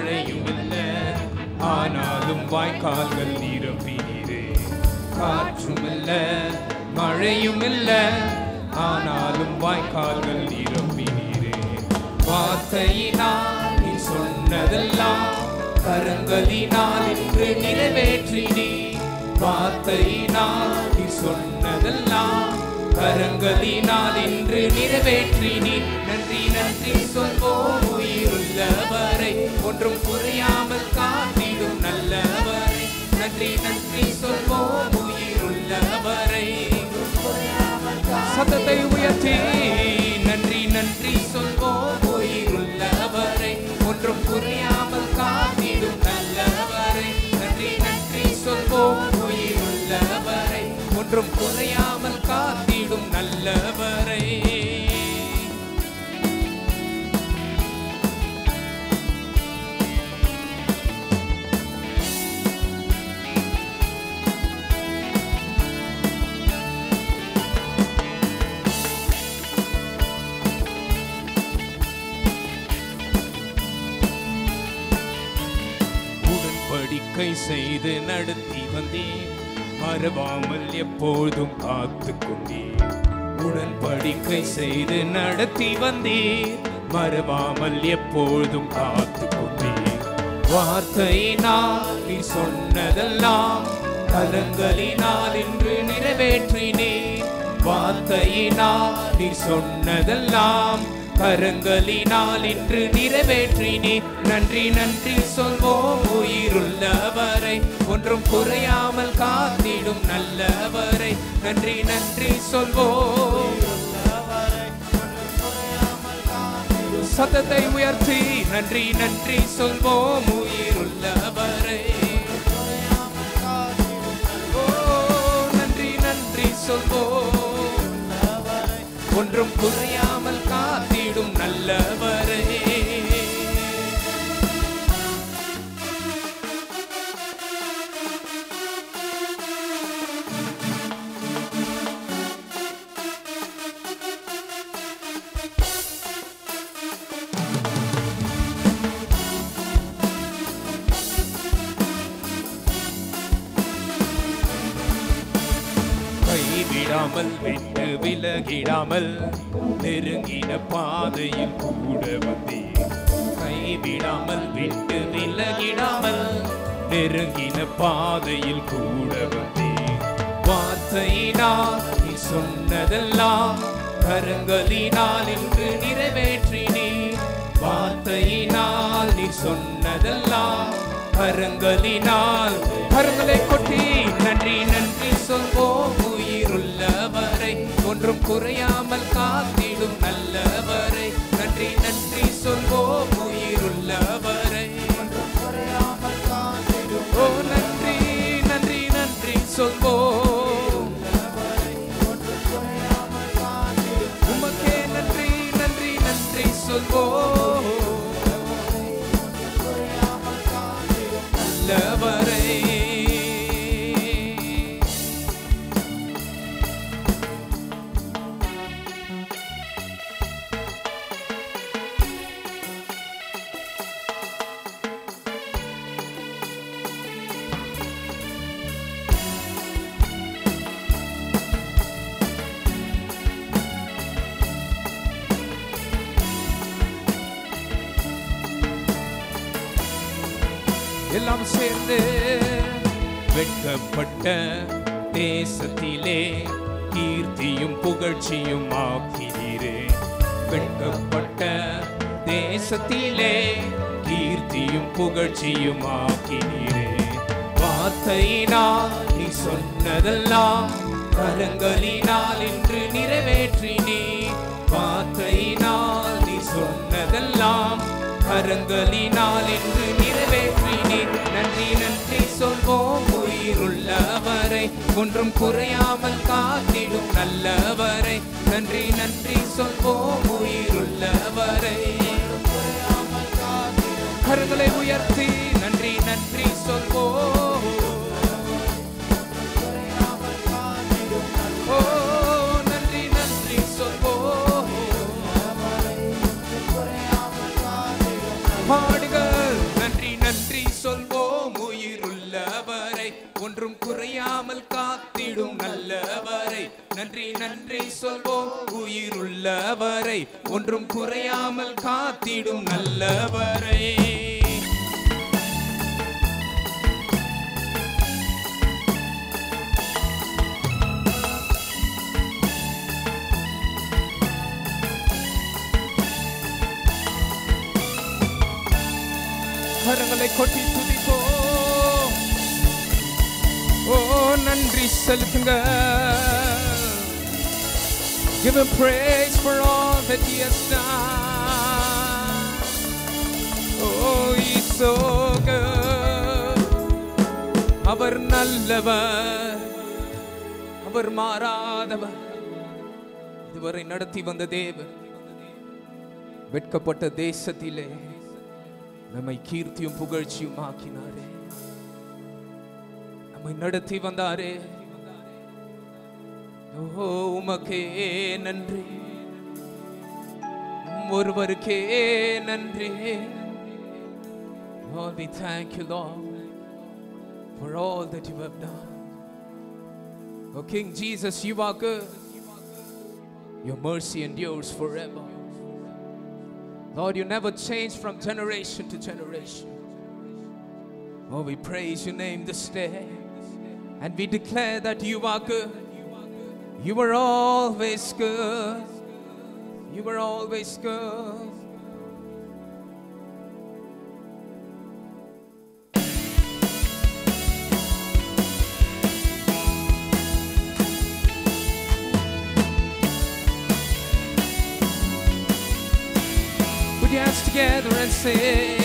மழையும் இல்ல, ஆனாலும் வாய்க்கால்கள் நிரம்பினீரே. காற்றும் இல்ல, மழையும் இல்ல, ஆனாலும் வாய்க்கால்கள் நிரம்பினீரே. வார்த்தையினால் நீ சொன்னதெல்லாம் கரங்களினால் இன்று நிறைவேற்றினீ. வார்த்தையினால் நீ சொன்னதெல்லாம் கரங்களினால் இன்று நிறைவேற்றினீ. நன்றி நன்றி சொல்வோம் உயிருள்ளவரை, ஒன்றும் குறையாமல் காத்திடும் நல்லவரை. நன்றி நன்றி சொல்வோம் உயிருள்ளவரை. சத்தத்தை உயர்த்தி நன்றி நன்றி சொல்வோம் உயிருள்ளவரை, ஒன்றும் குறையாமல் காத்திடும் நல்லவரை. நன்றி நன்றி சொல்வோம் உயிருள்ளவரை, ஒன்றும் குறையாமல் காத்திடும் நல்லவரை. உடன்படிக்கை செய்து நடத்தி வந்தேன், மறவாமல் எப்போதும் காத்து கொண்டேன். உடன்படிக்கை செய்து நடத்தி வந்தேன், மறவாமல் எப்போதும் காத்து கொண்டேன். வார்த்தையினால் நீ சொன்னதெல்லாம் கரங்களினால் இன்று நிறைவேற்றினேன். வார்த்தையினால் நீ சொன்னதெல்லாம் கரங்களினால் இன்று நிறைவேற்றினே. நன்றி நன்றி சொல்வோம் உயிருள்ளவரை, ஒன்றும் குறையாமல் காத்திடும் நல்லவரை. நன்றி நன்றி சொல்வோம். சத்தத்தை உயர்த்தி நன்றி நன்றி சொல்வோம் உயிருள்ளவரை. ஓ நன்றி நன்றி சொல்வோம், ஒன்றும் குறையாமல் காத்திடும் நல்லவரே. கைவிடாமல் விட்டு விலகிடாமல் நெருங்கின பாதையில் கூட வந்தேன். கைவிடாமல் விட்டு விலகிடாமல் நெருங்கின பாதையில் கூட வந்தேன். வார்த்தையினால் நீ சொன்னதெல்லாம் கரங்களினால் இன்று நிறைவேற்றினே. வார்த்தையினால் நீ சொன்னதெல்லாம் கரங்களினால். கரங்களை கொட்டி நன்றி நன்றி சொல்வோம் உயிருள்ளவரை, ஒன்றும் குறையாமல் காத்திடும் நல்லவரை. நன்றி நன்றி சொல்வோம் உயிருள்ளவரை. ஓ நன்றி நன்றி நன்றி சொல்வோம் உமக்கே. நன்றி நன்றி நன்றி சொல்வோம் நல்லவரை. எல்லாம் சேர்ந்து வெட்கப்பட்ட தேசத்திலே கீர்த்தியும் புகழ்ச்சியும் ஆக்கினீரே. வெட்கப்பட்ட தேசத்திலே கீர்த்தியும் புகழ்ச்சியும் ஆக்கினீரே. வார்த்தையினால் நீ சொன்னதெல்லாம் கரங்களினால் இன்று நிறைவேற்றினே. வார்த்தையினால் நீ சொன்னதெல்லாம் கரங்களினால் இன்று நிறைவேற்றினே. நன்றி நன்றி சொல்வோம் உயிருள்ளவரை, ஒன்றும் குறையாமல் காத்திடும் நல்லவரை. நன்றி நன்றி சொல்வோம் உயிருள்ளவரை. கரங்களை உயர்த்தி நன்றி நன்றி சொல்வோம். ஓ நன்றி நன்றி சொல்வோம். பாடுகள் நன்றி காத்திடும் நல்லவரை நன்றி நன்றி சொல்வோம். உயிருள்ளவரை ஒன்றும் குறையாமல் காத்திடும் நல்லவரை. கரங்களை கொட்டி துதிப்போம். ஓ நன்றி செலுத்துங்க. Give him praise for all that he has done. Oh, he's so good. அவர் நல்லவர், அவர் மாறாதவர். இதுவரை நடத்தி வந்த தேவன் வெட்கப்பட்ட தேசத்திலே நம்மை கீர்த்தியும் புகழ்ச்சியும் ஆக்கினாரே. நம்மை நடத்தி வந்தாரே. ஓ உமக்கே நன்றி, ஒருவருக்கே நன்றி. Lord, we thank you, Lord, for all that you have done. Oh King Jesus, you are good. Your mercy endures forever. Lord, you never change from generation to generation. Oh, we praise your name this day. And we declare that you are good. You are always good. You are always good. Put your hands together and sing.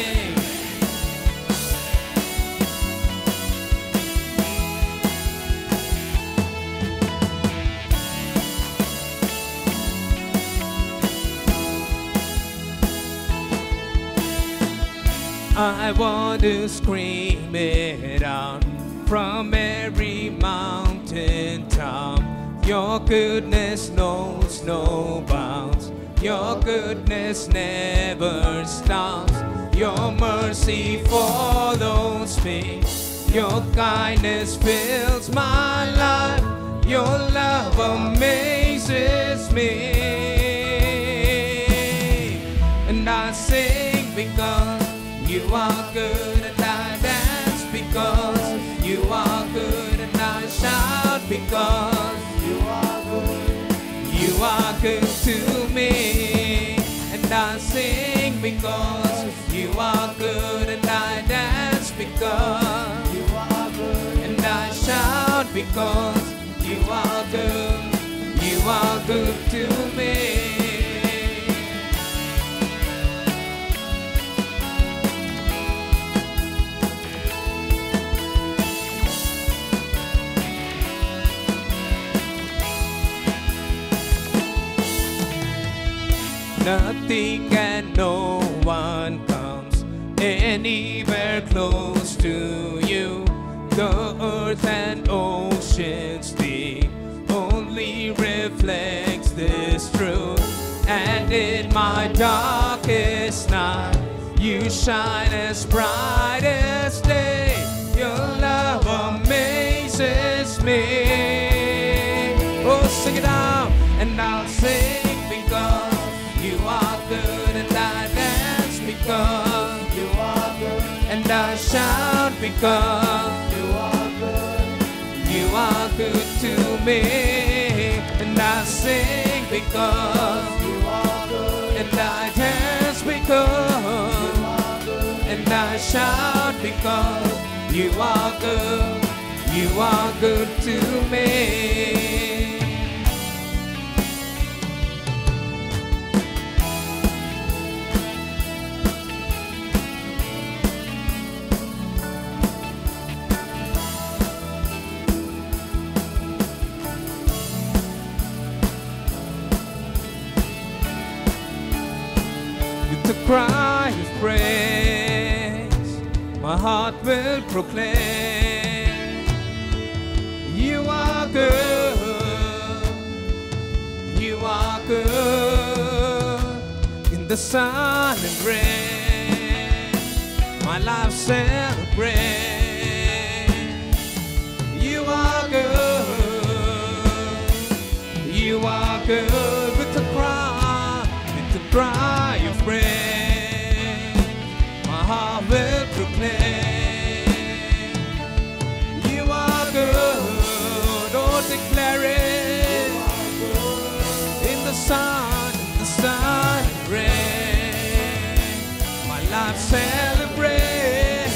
I want to scream it out from every mountain top. Your goodness knows no bounds. Your goodness never stops. Your mercy follows me. Your kindness fills my life. Your love amazes me. And I sing because you are good, and I dance because you are good, and I shout because you are good. You are good to me, and I sing because you are good, and I dance because you are good, and I shout because you are good. You are good to me. Nothing and no one comes anywhere close to you. The earth and oceans deep only reflects this truth. And in my darkest night, you shine as bright as day. Your love amazes me. Oh, sing it out, and I'll sing because you are good, and I dance because you are good, and I shout because you are good. You are good to me, and I sing because you are good, and I dance because you are good, and I shout because you are good. You are good to me. Cry of praise, my heart will proclaim. You are good, you are good. In the sun and rain, my life celebrates. You are good. good with a cry of praise. My heart will proclaim, you are good. Oh, declare it in the sun and rain. My life celebrate,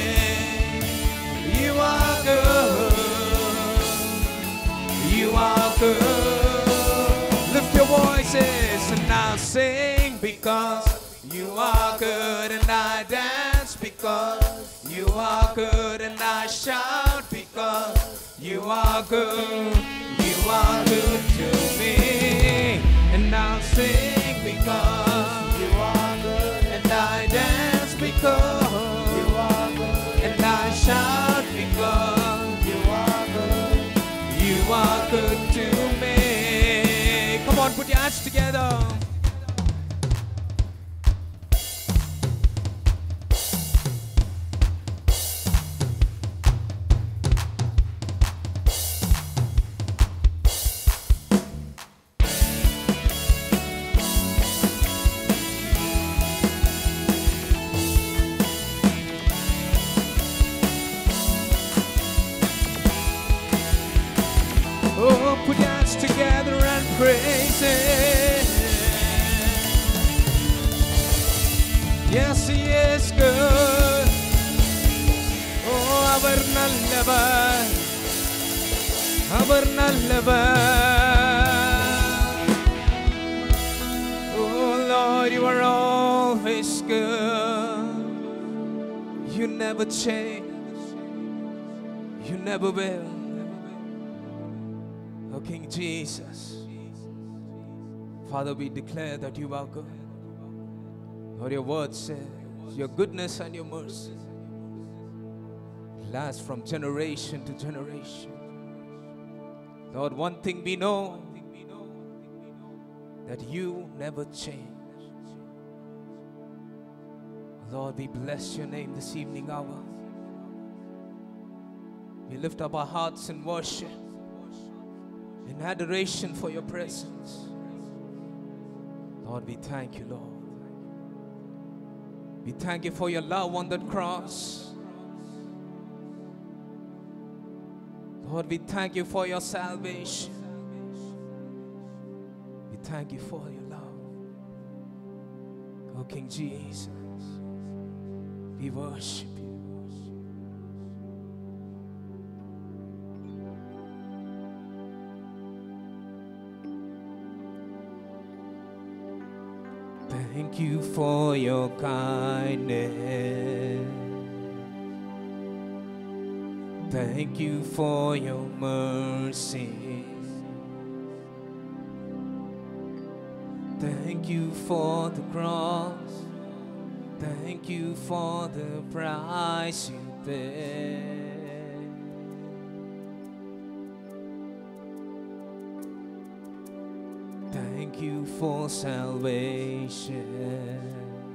you are good. You are good. Lift your voices and I'll sing because you are good, and I dance because you are good, and I shout because you are good. You are good to me, and I'll sing because you are good, and I dance because you are good, and I shout because you are good. You are good to me. Come on, put your hands together. Oh, put your hands together and praise Him. Yes, He is good. Oh, our nallava, our nallava. Oh, Lord, you are always good. You never change. You never will. Oh, King Jesus, Father, we declare that you are good. Lord, your word says your goodness and your mercy last from generation to generation. Lord, one thing we know, that you never change. Lord, we bless your name this evening hour. We lift up our hearts in worship, in adoration for your presence. Lord, we thank you, Lord. We thank you for your love on that cross. Lord, we thank you for your salvation. We thank you for your love. Oh, King Jesus, we worship you. Thank you for your kindness. Thank you for your mercy. Thank you for the cross. Thank you for the price you paid. Thank you for salvation.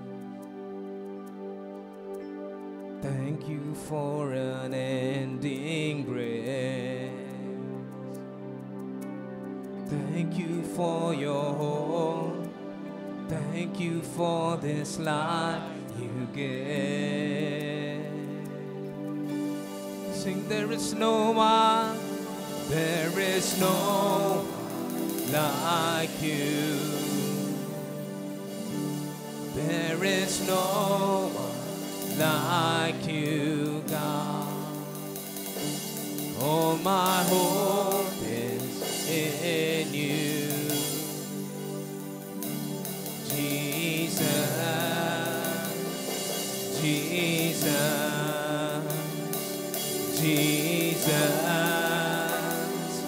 Thank you for unending grace. Thank you for your hope. Thank you for this life you gave. Sing, there is no one, there is no one like you. There is no one like you, God. All my hope is in you, Jesus, Jesus, Jesus,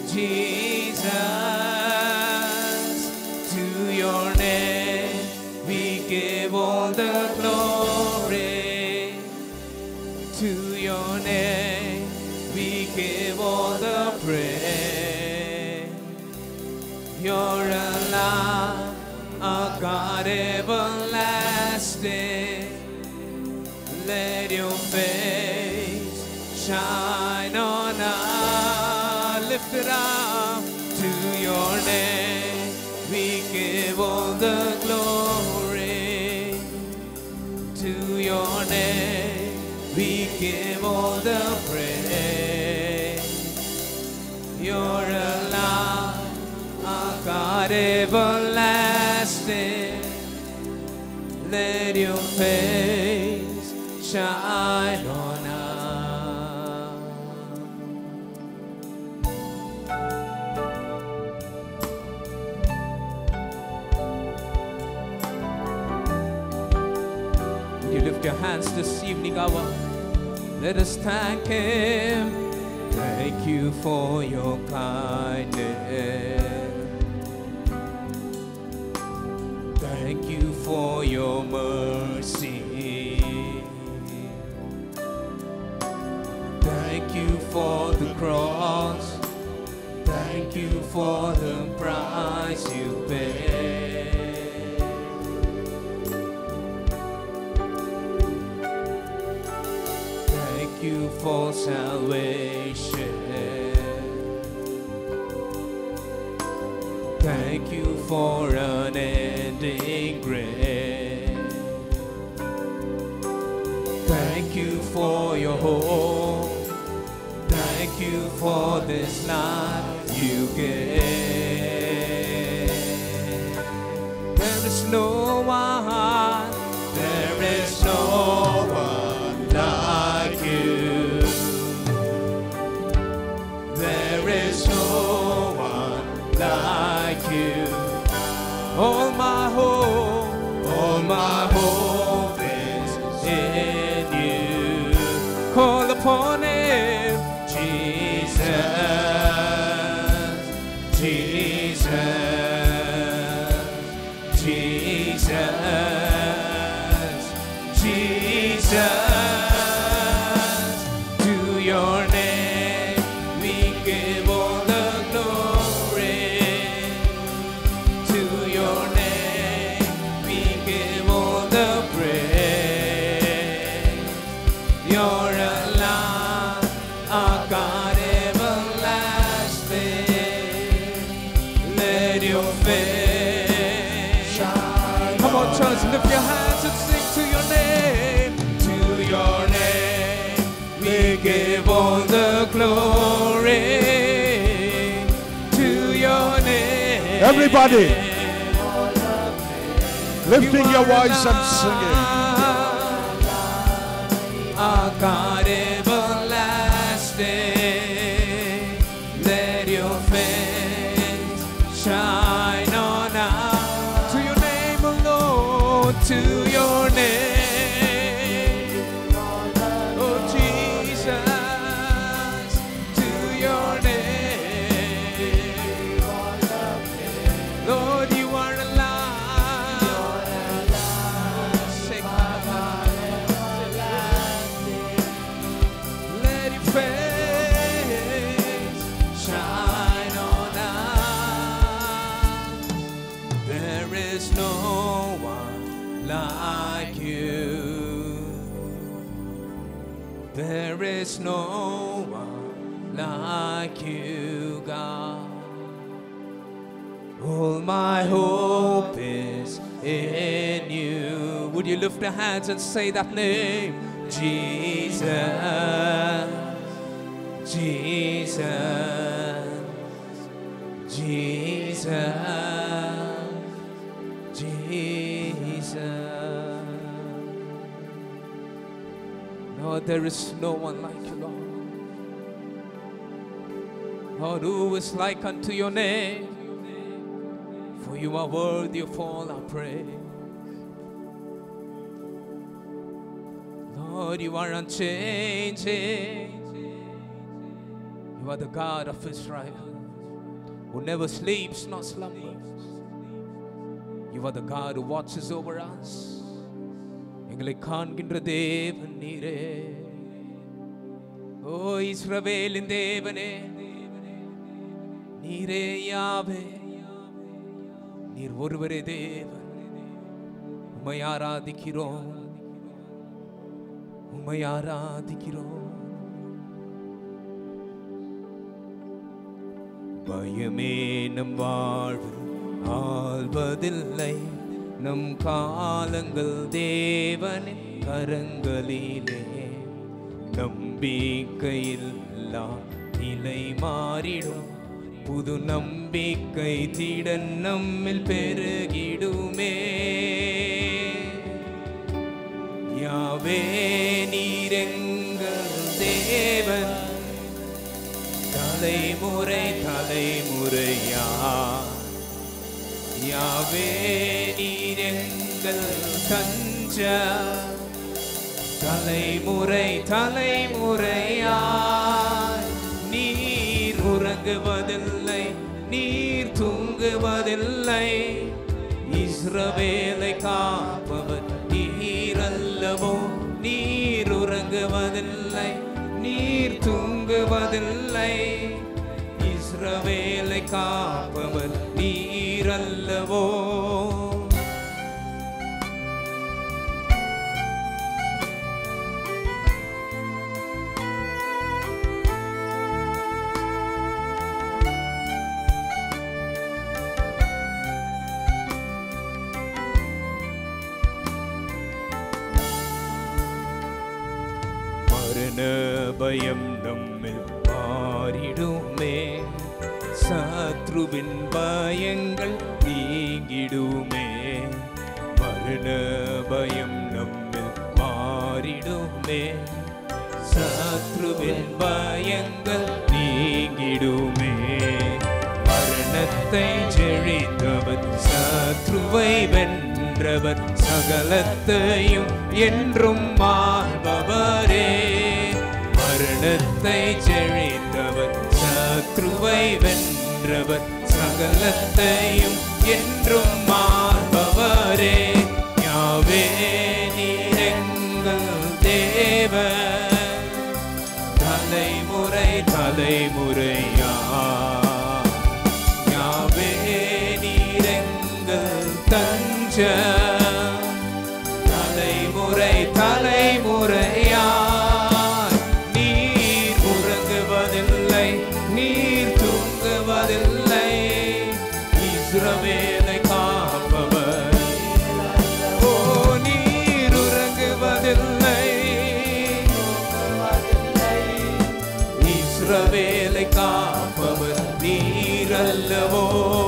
Jesus. To your name we give all the glory. To your name we give all the praise. You're alive, a God everlasting. Let your face shine on us. Lift it up. To your name give all the praise. You're alive, our God everlasting. Let your face shine on us. You lift your hands this evening hour. Let us thank Him. Thank you for your kindness. Thank you for your mercy. Thank you for the cross. Thank you for the price you paid. Thank you for salvation. Thank you for unending grace. Thank you for your hope. Thank you for this life you gave. There is no one, there is no one like you. There is no one like you. All my hope is in you. Call upon Him, Jesus, Jesus, Jesus, Jesus. To your name we give all the glory. To your name we give all the praise. You're alive, our God everlasting. Let your face shine. Come on, church, lift your hands and sing to your name. To your name we give all the glory. To your name. Everybody, lifting your voice and singing. Our God everlasting, let your face shine on us. To your name alone, to your name, oh Jesus, to your name, Lord, you are alive. Sing face shine on us. There is no one like you. There is no one like you, God. All my hope is in you. Would you lift your hands and say that name? Jesus, Jesus, Jesus, Jesus. Lord, there is no one like you, Lord. Lord, who is like unto your name? For you are worthy of all our praise. Lord, you are unchanging. You are the God of Israel, who never sleeps nor slumbers. You are the God who watches over us. எங்களை காண்கின்ற தேவன் நீரே. ஓ இஸ்ரவேலின் தேவனே, நீரே யாவே, நீர் ஒருவரே தேவன். உம்மை ஆராதிக்கிறோம், உம்மை ஆராதிக்கிறோம். பயமே நம் வாழ்வு ஆள்வதில்லை, நம் காலங்கள் தேவனின் கரங்களிலே. நம்பிக்கையில்லா நிலை மாறிடும், புது நம்பிக்கை திடன் நம்மில் பெருகிடுமே. யாவே நீர் எங்கள் தேவன், தலைமுறை தலைமுறையா. யாவே நீர் எங்கள் தஞ்சம், தலைமுறை தலைமுறையா. நீர் உறங்குவதில்லை, நீர் தூங்குவதில்லை, இஸ்ரவேலை காப்பவர் நீர் அல்லவோ. நீர் உறங்குவதில்லை, நீர் தூங்குவதில்லை, இஸ்ரவேலை காப்பவர் நீர் அல்லவோ. மரண பயம் நம்மில் மாறிடுமே, சத்ருவின் பயங்கள் நீங்கிடுமே. மரண பயம் நம்மில் மாறிடுமே, சத்ருவின் பயங்கள் நீங்கிடுமே. மரணத்தை ஜெயித்தவர், சத்ருவை வென்றவர், சகலத்தையும் என்றும் மாழ்பவரே. மரணத்தை ஜெயித்தவர், சத்ருவை வென்றவர், சகலத்தையும் என்றும் மாழ்பவரே. யாவே நீர் எங்கள் தேவன், தலைமுறை தலைமுறையா. யாவே நீர் எங்கள் தஞ்சம், தலைமுறை தலைமுறையா. நீர் உறங்குவதில்லை, நீர் தூங்குவதில்லை, இஸ்ரவேலை காப்பவர். ஓ நீர் உறங்குவதில்லை, இஸ்ரவேலை காப்பவர் நீர் அல்லவோ.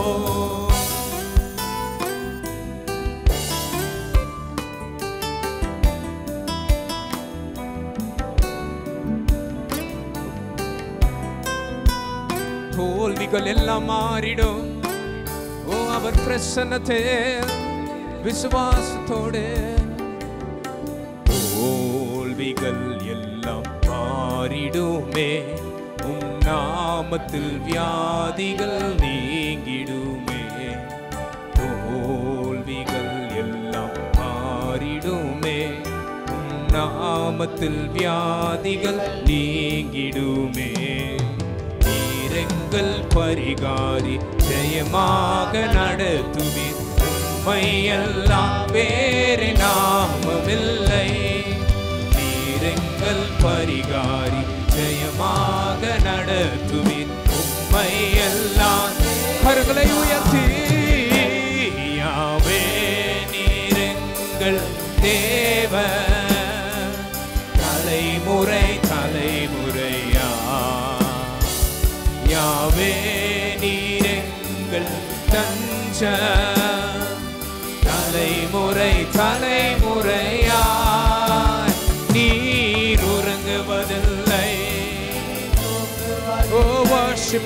தோல்விகள் எல்லாம் மாறிடும், ஓ அவர் பிரசன்னத்தில் விசுவாசத்தோடு. தோல்விகள் எல்லாம் மாறிடுமே, உம் நாமத்தில் வியாதிகள் நீங்கிடுமே. தோல்விகள் எல்லாம் மாறிடுமே, உம் நாமத்தில் வியாதிகள் நீங்கிடுமே. எங்கள் பரிகாரி ஜெயமாக நடத்துவீர், உம்மையெல்லாம் வேறு நாமமில்லை. நீர் எங்கள் பரிகாரி ஜெயமாக நடத்துவீர், உம்மையெல்லாம். கரங்களை உயர்த்தி யாவே நீர் எங்கள் தேவன், தலைமுறை தலைமுறையா. யாவே நீர் எங்கள் தஞ்சம், தலைமுறை தலைமுறையா. நீர் உறங்குவதில்லை. ஓ worship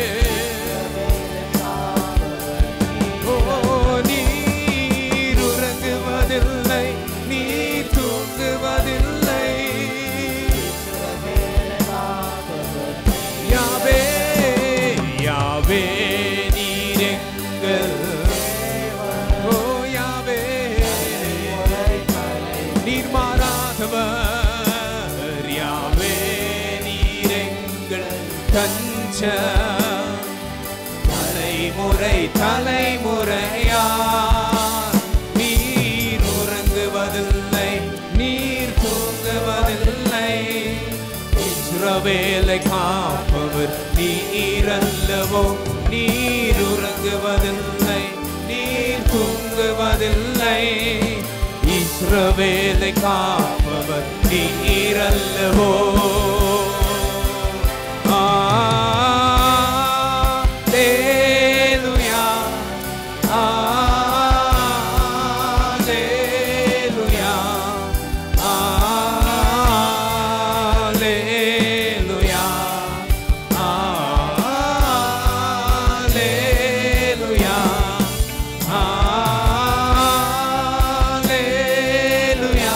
ஓ நீர் உறங்குவதில்லை, நீர் தூங்குவதில்லை. யாவே யாவே நீர் எங்கள், ஓ யாவே நீர் மாறாதவர். யாவே நீர் எங்கள் தஞ்சம், தலைமுறை தலைமுறையா. நீர் உறங்குவதில்லை, நீர் தூங்குவதில்லை, இஸ்ரவேலை காப்பவர் நீர் அல்லவோ. நீர் உறங்குவதில்லை, நீர் தூங்குவதில்லை, இஸ்ரவேலை காப்பவர் அவர் நீரல்லவோ. Alleluia, Alleluia, Alleluia, Alleluia, Alleluia.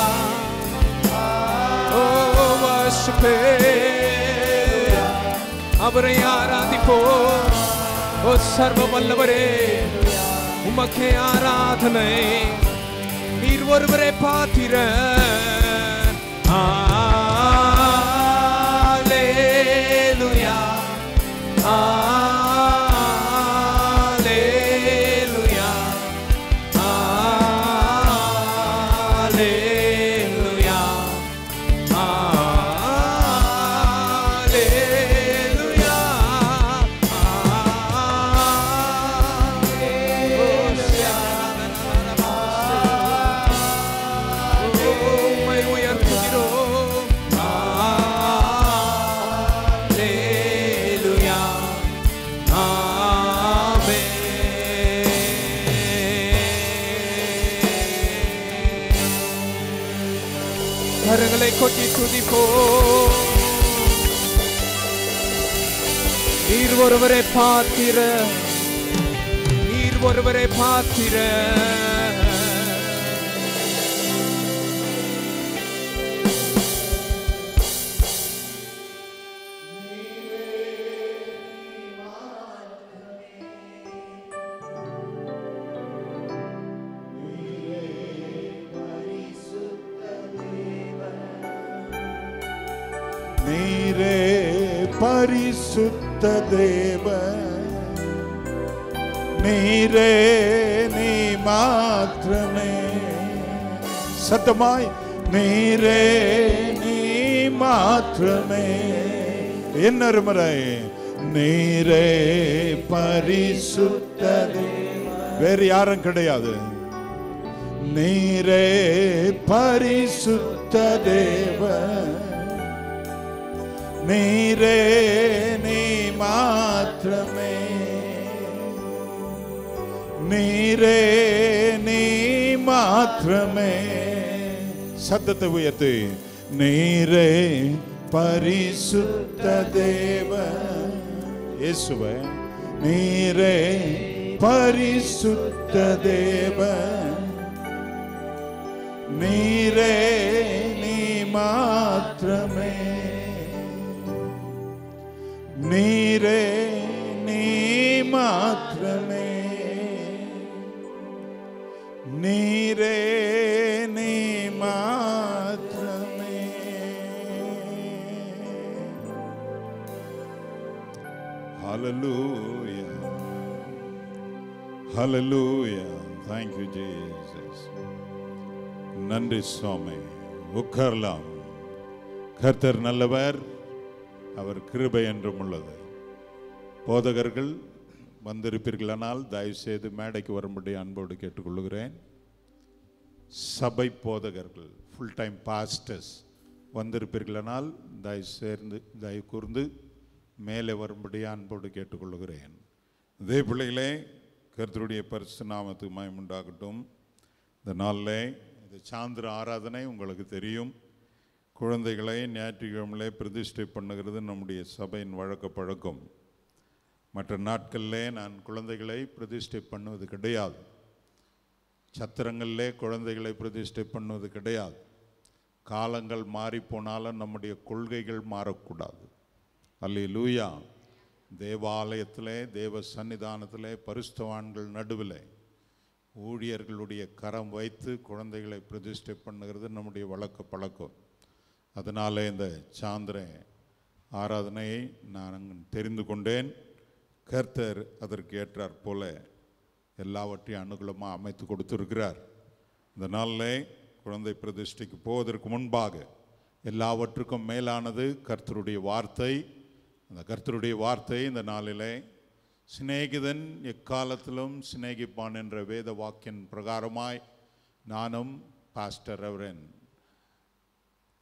Oh, worship Him. அவரை ஆராதிப்போம். ஓ சர்வ வல்லவரே, உமக்கே ஆராதனை. நீர் ஒருவரே பாத்திரர். அல்லேலூயா, அல்லேலூயா, அல்லேலூயா, அல்லேலூயா. உம்மை உயர்த்துகிறோம். அல்லேலூயா, ஆமென். கரங்களை கொட்டி துதிப்போம். நீர் ஒருவரே பாத்திர, நீர் ஒருவரே பாத்திர. நீரே பரிசுத்த தேவன், நீரே நீ மாத்திரமே. சத்தமாய் நீரே நீ மாத்திரமே. இன்னொரு முறை நீரே பரிசுத்த தேவன். வேறு யாரும் கிடையாது. நீரே பரிசுத்த தேவன், நீரே நீ மாத்திரமே. நீரே நீ மாத்திரமே. சத்தத்தை உயர்த்து. நீரே பரிசுத்த தேவன். இயேசுவே, நீரே பரிசுத்த தேவன், நீரே நீ மாத்திரமே. நீரே நீ மாத்திரமே. நீரே நீ மாத்திரமே. Hallelujah, hallelujah. Thank you Jesus. நன்றி சுவாமி. உட்காரலாம். கர்த்தர் நல்லவர், அவர் கிருபை என்றும் உள்ளது. போதகர்கள் வந்திருப்பீர்களானால் தயவு செய்து மேடைக்கு வரும்படி அன்போடு கேட்டுக்கொள்கிறேன். சபை போதகர்கள், ஃபுல் டைம் பாஸ்டர்ஸ் வந்திருப்பீர்களானால் தயவு கூர்ந்து மேலே வரும்படி அன்போடு கேட்டுக்கொள்கிறேன். இதே பிள்ளைகளே, கர்த்தருடைய பரிசு நாமத்துக்கு மகிமை உண்டாகட்டும். இந்த நாளில் இந்த சாந்திர ஆராதனை உங்களுக்கு தெரியும். குழந்தைகளை ஞாயிற்றுக்கிழமையிலே பிரதிஷ்டை பண்ணுகிறது நம்முடைய சபையின் வழக்க பழக்கம். மற்ற நாட்களிலே நான் குழந்தைகளை பிரதிஷ்டை பண்ணுவது கிடையாது. சத்திரங்களிலே குழந்தைகளை பிரதிஷ்டை பண்ணுவது கிடையாது. காலங்கள் மாறி போனாலும் நம்முடைய கொள்கைகள் மாறக்கூடாது. அல்லேலூயா. தேவாலயத்திலே, தேவ சன்னிதானத்திலே, பரிசுத்தவான்கள் நடுவில் ஊழியர்களுடைய கரம் வைத்து குழந்தைகளை பிரதிஷ்டை பண்ணுகிறது நம்முடைய வழக்க பழக்கம். அதனாலே இந்த சாந்திர ஆராதனையை நான் தெரிந்து கொண்டேன். கர்த்தர் அதற்கு ஏற்றார் போல எல்லாவற்றையும் அனுகூலமாக அமைத்து கொடுத்திருக்கிறார். இந்த நாளில் குழந்தை பிரதிஷ்டைக்கு போவதற்கு முன்பாக எல்லாவற்றுக்கும் மேலானது கர்த்தருடைய வார்த்தை. அந்த கர்த்தருடைய வார்த்தை இந்த நாளிலே சிநேகிதன் எக்காலத்திலும் சிநேகிப்பான் என்ற வேத வாக்கின் பிரகாரமாய் நானும் பாஸ்டர் ரெவரண்ட்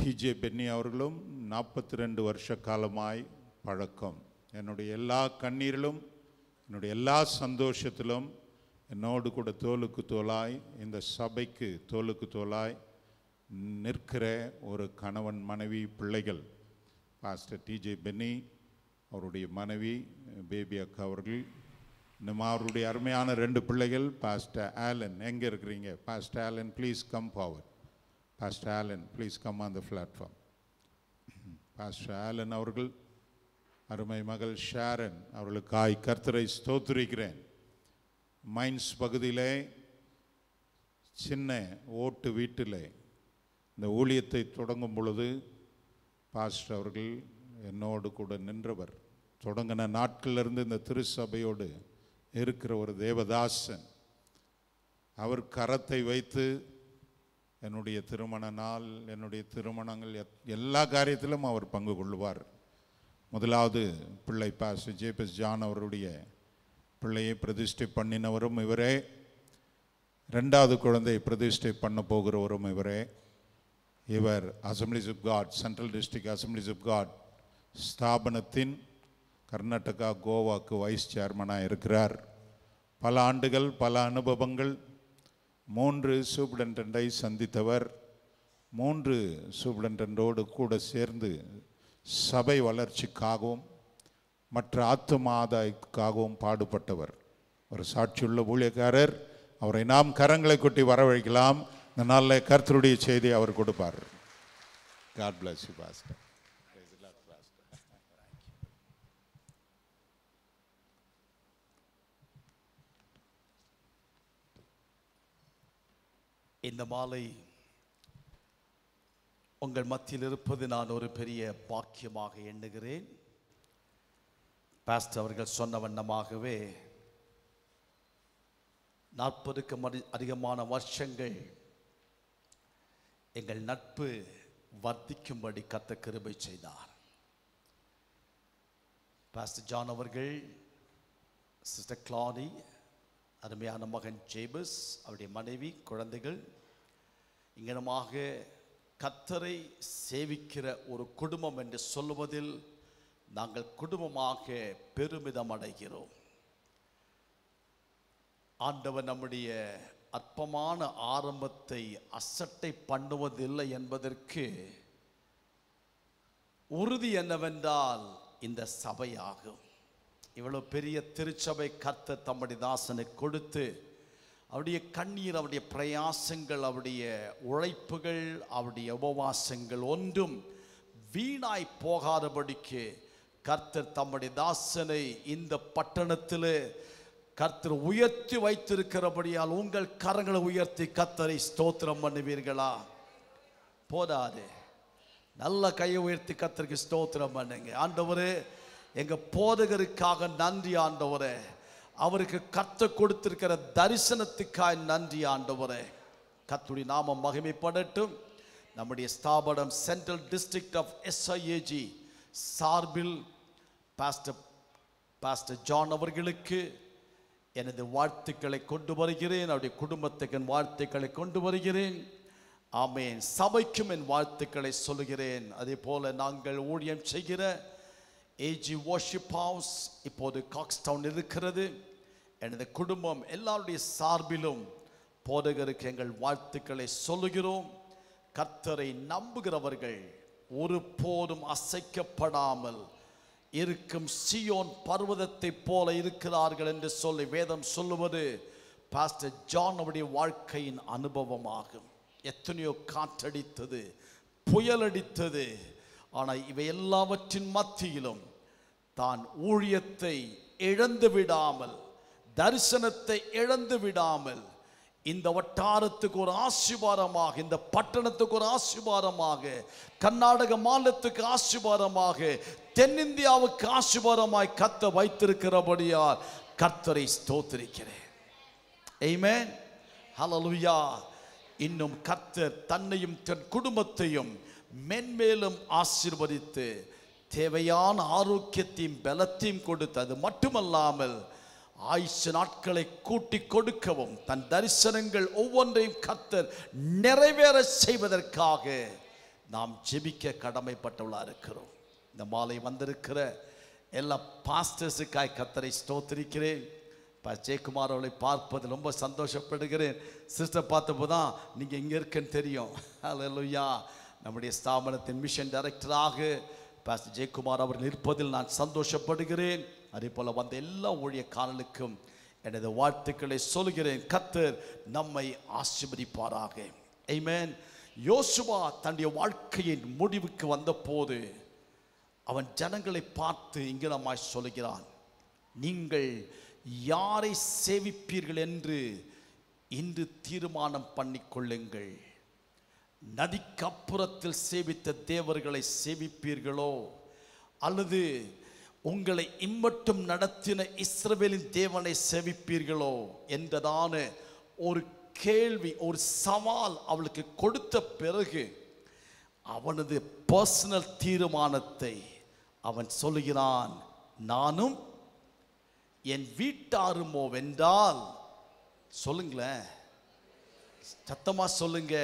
டிஜே பென்னி அவர்களும் 42 வருஷ காலமாய் பழக்கம். என்னுடைய எல்லா கண்ணீரிலும் என்னுடைய எல்லா சந்தோஷத்திலும் என்னோடு கூட தோளுக்கு தோளாய் இந்த சபைக்கு தோளுக்கு தோளாய் நிற்கிற ஒரு கணவன் மனைவி பிள்ளைகள். பாஸ்டர் டிஜே பென்னி, அவருடைய மனைவி பேபி அக்கா அவர்கள், இன்னும் அவருடைய அருமையான 2 பிள்ளைகள். பாஸ்டர் ஆலன், எங்கே இருக்கிறீங்க? Pastor Alan, please come forward. Pastor Alan, please come on the platform. Pastor Alan அவர்கள், அருமை மகள் ஷாரன் அவர்களுக்காய் கர்த்தரை ஸ்தோத்திரிக்கிறேன். மைன்ஸ் பகுதியிலே சின்ன ஓட்டு வீட்டிலே இந்த ஊழியத்தை தொடங்கும் பொழுது பாஸ்டர் அவர்கள் என்னோடு கூட நின்றவர். தொடங்கின நாட்களிலிருந்து இந்த திருச்சபையோடு இருக்கிற ஒரு தேவதாசன். அவர் கரத்தை வைத்து என்னுடைய திருமண நாள், என்னுடைய திருமணங்கள் எல்லா காரியத்திலும் அவர் பங்கு கொள்வார். முதலாவது பிள்ளை பாஸ்டர் ஜேபஸ் ஜான் அவருடைய பிள்ளையை பிரதிஷ்டை பண்ணினவரும் இவரே. 2வது குழந்தை பிரதிஷ்டை பண்ண போகிறவரும் இவரே. இவர் assemblies of God, central district assemblies of God ஸ்தாபனத்தின் கர்நாடகா கோவாக்கு வைஸ் சேர்மனாக இருக்கிறார். பல ஆண்டுகள், பல அனுபவங்கள். 3 சூப்பரண்டை சந்தித்தவர். 3 சூப்பரண்டோடு கூட சேர்ந்து சபை வளர்ச்சிக்காகவும் மற்ற ஆத்தும ஆதாயத்துக்காகவும் பாடுபட்டவர். ஒரு சாட்சியுள்ள ஊழியக்காரர். அவரை நாம் கரங்களை கொட்டி வரவழைக்கலாம். இந்த நாளில் கர்த்தருடைய செய்தியை அவர் கொடுப்பார். God bless you, Pastor. இந்த மாலை உங்கள் மத்தியில் இருப்பது நான் ஒரு பெரிய பாக்கியமாக எண்ணுகிறேன். பாஸ்டர் அவர்கள் சொன்ன வண்ணமாகவே 40க்கும் அதிகமான வருஷங்கள் எங்கள் நட்பு வர்த்திக்கும்படி கர்த்தர் கிருபை செய்தார். பாஸ்டர் ஜான் அவர்கள், சிஸ்டர் கிளாரி, அருமையான மகன் ஜேபஸ், அவருடைய மனைவி, குழந்தைகள், இங்கனமாக கர்த்தரை சேவிக்கிற ஒரு குடும்பம் என்று சொல்லுவதில் நாங்கள் குடும்பமாக பெருமிதம் அடைகிறோம். ஆண்டவர் நம்முடைய அற்பமான ஆரம்பத்தை அசட்டை பண்ணுவதில்லை என்பதற்கு உறுதி என்னவென்றால் இந்த சபையாகும். இவ்வளவு பெரிய திருச்சபை கர்த்தர் தம்முடைய தாசனை கொடுத்து அவருடைய கண்ணீர், அவருடைய பிரயாசங்கள், அவருடைய உழைப்புகள், அவருடைய உபவாசங்கள் ஒன்றும் வீணாய் போகாதபடிக்கு கர்த்தர் தம்முடைய தாசனை இந்த பட்டணத்தில் கர்த்தர் உயர்த்தி வைத்திருக்கிறபடியால் உங்கள் கரங்களை உயர்த்தி கர்த்தரை ஸ்தோத்திரம் பண்ணுவீர்களா? போதாது, நல்ல கையை உயர்த்தி கர்த்தருக்கு ஸ்தோத்திரம் பண்ணுங்க. ஆண்டவரே, எங்க போதகருக்காக நன்றி ஆண்டவரே. அவருக்கு கர்த்தர் கொடுத்திருக்கிற தரிசனத்துக்காக நன்றி ஆண்டவரே. கர்த்தருடைய நாமம் மகிமைப்படட்டும். நம்முடைய ஸ்தாபனம் சென்ட்ரல் டிஸ்ட்ரிக்ட் ஆஃப் SIAG சார்பில் பாஸ்டர் ஜான் அவர்களுக்கு எனது வாழ்த்துக்களை கொண்டு வருகிறேன். அவருடைய குடும்பத்துக்கு என் வாழ்த்துக்களை கொண்டு வருகிறேன். ஆமேன். சபைக்கும் என் வாழ்த்துக்களை சொல்லுகிறேன். அதே போல நாங்கள் ஊழியம் செய்கிற AG Worship House இப்போது காக்ஸ்டவுன் இருக்கிறது. எனது குடும்பம் எல்லாருடைய சார்பிலும் போதகருக்கு எங்கள் வாழ்த்துக்களை சொல்லுகிறோம். கர்த்தரை நம்புகிறவர்கள் ஒருபோதும் அசைக்கப்படாமல் இருக்கும் சியோன் பர்வதத்தை போல இருக்கிறார்கள் என்று சொல்லி வேதம் சொல்லுவது பாஸ்டர் ஜான் அவருடைய வாழ்க்கையின் அனுபவமாகும். எத்தனையோ காற்றடித்தது, புயலடித்தது, ஆனால் இவை எல்லாவற்றின் மத்தியிலும் தான் ஊழியத்தை இழந்து விடாமல், தரிசனத்தை இழந்து விடாமல், இந்த வட்டாரத்துக்கு ஒரு ஆசீர்வாதமாக, இந்த பட்டணத்துக்கு ஒரு ஆசீர்வாதமாக, கர்நாடக மாநிலத்துக்கு ஆசீர்வாதமாக, தென்னிந்தியாவுக்கு ஆசீர்வாதமாய் கர்த்தர் வைத்திருக்கிறபடியால் கர்த்தரை ஸ்தோத்திரிக்கிறேன். ஆமென். ஹல்லேலூயா. இன்னும் கர்த்தர் தன்னையும் தன் குடும்பத்தையும் மென்மேலும் ஆசீர்வதித்து தேவையான ஆரோக்கியத்தையும் பலத்தையும் கொடுத்து, அது மட்டுமல்லாமல் ஆயுசு நாட்களை கூட்டி கொடுக்கவும் தன் தரிசனங்கள் ஒவ்வொன்றையும் கர்த்தர் நிறைவேற செய்வதற்காக நாம் ஜெபிக்க கடமைப்பட்டவளாக இருக்கிறோம். இந்த மாலை வந்திருக்கிற எல்லா பாஸ்டர்ஸுக்காய் கர்த்தரை ஸ்தோத்திரிக்கிறேன். ஜெயக்குமார் அவளை பார்ப்பது ரொம்ப சந்தோஷப்படுகிறேன். சிஸ்டர் பார்த்தப்போ தான் நீங்கள் இங்கே இருக்குன்னு தெரியும். அல்லேலூயா. நம்முடைய ஸ்தாபனத்தின் மிஷன் டைரக்டராக பாஸ்டர் ஜெயக்குமார் அவர்கள் இருப்பதில் நான் சந்தோஷப்படுகிறேன். அதே போல் வந்த எல்லா ஊழியக்காரர்களுக்கும் எனது வாழ்த்துக்களை சொல்கிறேன். கர்த்தர் நம்மை ஆசீர்வதிப்பாராக. ஆமென். யோசுவா தன்னுடைய வாழ்க்கையின் முடிவுக்கு வந்த போது அவன் ஜனங்களை பார்த்து இங்கிதமாய் சொல்கிறான், நீங்கள் யாரை சேவிப்பீர்கள் என்று இன்று தீர்மானம் பண்ணிக்கொள்ளுங்கள். நதிக்கப்புறத்தில் சேவித்த தேவர்களை சேவிப்பீர்களோ அல்லது உங்களை இம்மட்டும் நடத்தின இஸ்ரவேலின் தேவனை சேவிப்பீர்களோ என்றதான ஒரு கேள்வி, ஒரு சவால் அவளுக்கு கொடுத்த பிறகு அவனது பர்சனல் தீர்மானத்தை அவன் சொல்லுகிறான், நானும் என் வீட்டாருமோ வென்றால், சொல்லுங்களேன், சத்தமா சொல்லுங்க,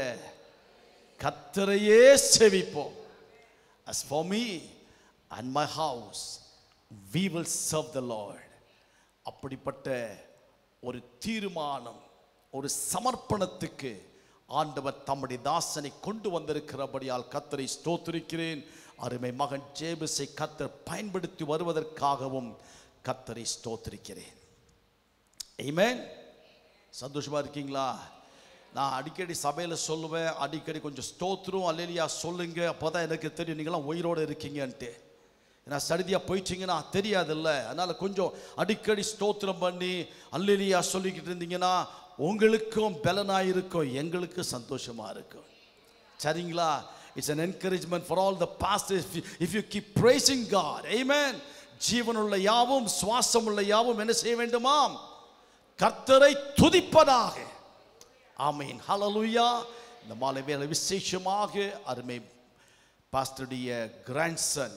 கர்த்தரையே சேவிப்போம். As for me and my house we will serve the Lord. அப்படிப்பட்ட ஒரு தீர்மானம், ஒரு சமர்ப்பணத்துக்கு ஆண்டவர் தம்முடைய தாசனை கொண்டு வந்திருக்கிறபடியால் கர்த்தரை ஸ்தோத்திரிக்கிறேன். அருமை மகன் ஜேபஸை கர்த்தர் பயன்படுத்தி வருவதற்காகவும் கர்த்தரை ஸ்தோத்திரிக்கிறேன். ஆமென். சந்தோஷமா இருக்கீங்களா? நான் அடிக்கடி சபையில் சொல்லுவேன், அடிக்கடி கொஞ்சம் ஸ்தோத்திரம் அல்லேலியா சொல்லுங்க, அப்போதான் எனக்கு தெரியும் நீங்களாம் உயிரோடு இருக்கீங்கன்ட்டு. ஏன்னா சடுதியாக போயிட்டீங்கன்னா தெரியாதில்ல. அதனால் கொஞ்சம் அடிக்கடி ஸ்தோத்திரம் பண்ணி அல்லேலியா சொல்லிக்கிட்டு இருந்தீங்கன்னா உங்களுக்கும் பலனாக இருக்கும், எங்களுக்கும் சந்தோஷமாக இருக்கும். சரிங்களா? It's an encouragement for all the pastors if you keep praising God. Amen. ஜீவனுள்ள யாவும் சுவாசமுள்ள யாவும் என்ன செய்ய வேண்டுமாம்? கர்த்தரை துதிப்பதாக. ஆமென். ஹல்லேலூயா. இந்த மாலை வேளை விசேஷமாக அருமை பாஸ்டருடைய கிராண்ட்சன்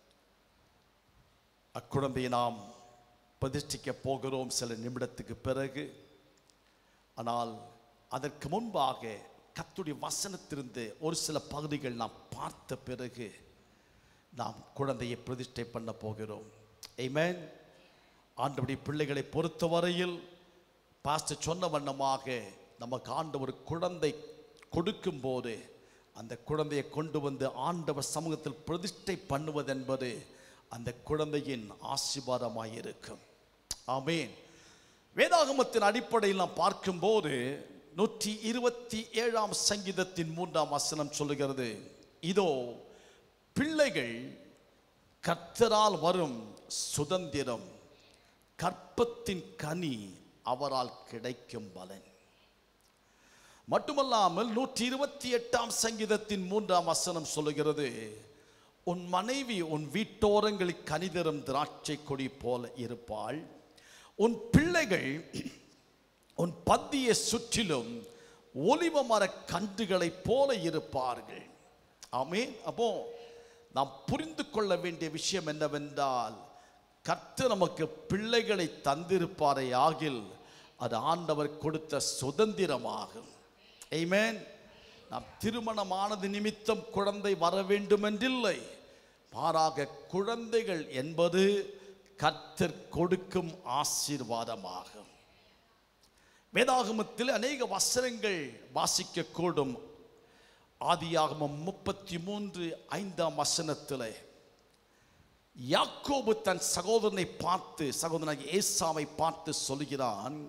அக்குழந்தையை நாம் பிரதிஷ்டிக்க போகிறோம் சில நிமிடத்துக்கு பிறகு. ஆனால் அதற்கு முன்பாக கர்த்தருடைய வசனத்திலிருந்து ஒரு சில பகுதிகள் நாம் பார்த்த பிறகு நாம் குழந்தையை பிரதிஷ்டை பண்ண போகிறோம். ஆமென். ஆண்டவருடைய பிள்ளைகளை பொறுத்தவரையில் பாஸ்டர் சொன்ன வண்ணமாக நமக்கு ஆண்டவர் குழந்தை கொடுக்கும் போது அந்த குழந்தையை கொண்டு வந்து ஆண்டவர் சமூகத்தில் பிரதிஷ்டை பண்ணுவது என்பது அந்த குழந்தையின் ஆசீர்வாதமாய் இருக்கும். ஆமென். வேதாகமத்தின் அடிப்படையில் நாம் பார்க்கும்போது 127ஆம் சங்கீதத்தின் 3ஆம் வசனம் சொல்லுகிறது, இதோ பிள்ளைகள் கர்த்தரால் வரும் சுதந்திரம், கற்பத்தின் கனி அவரால் கிடைக்கும் பலன். மட்டுமல்லாமல் 128ஆம் சங்கீதத்தின் 3ஆம் வசனம் சொல்லுகிறது, உன் மனைவி உன் வீட்டோரங்களில் கனிதரும் திராட்சை கொடி போல இருப்பாள், உன் பிள்ளைகள் உன் பந்தியை சுற்றிலும் ஒலிவ மர கன்றுகளை போல இருப்பார்கள். ஆமென். அப்போ நாம் புரிந்து கொள்ள வேண்டிய விஷயம் என்னவென்றால், கர்த்தர் நமக்கு பிள்ளைகளை தந்திருப்பாரே ஆகில் அது ஆண்டவர் கொடுத்த சுதந்திரமாகும். ஆமென். நாம் திருமணமானது நிமித்தம் குழந்தை வர வேண்டும் என்றில்லை, மாறாக குழந்தைகள் என்பது கர்த்தர் கொடுக்கும் ஆசீர்வாதமாகும். வேதாகமத்தில் அநேக வசனங்கள் வாசிக்க கூடும். ஆதியாகமம் 33:5ஆம் வசனத்தில் யாக்கோபு தன் சகோதரனை பார்த்து, சகோதரனாகிய ஏசாவை பார்த்து சொல்கிறான்,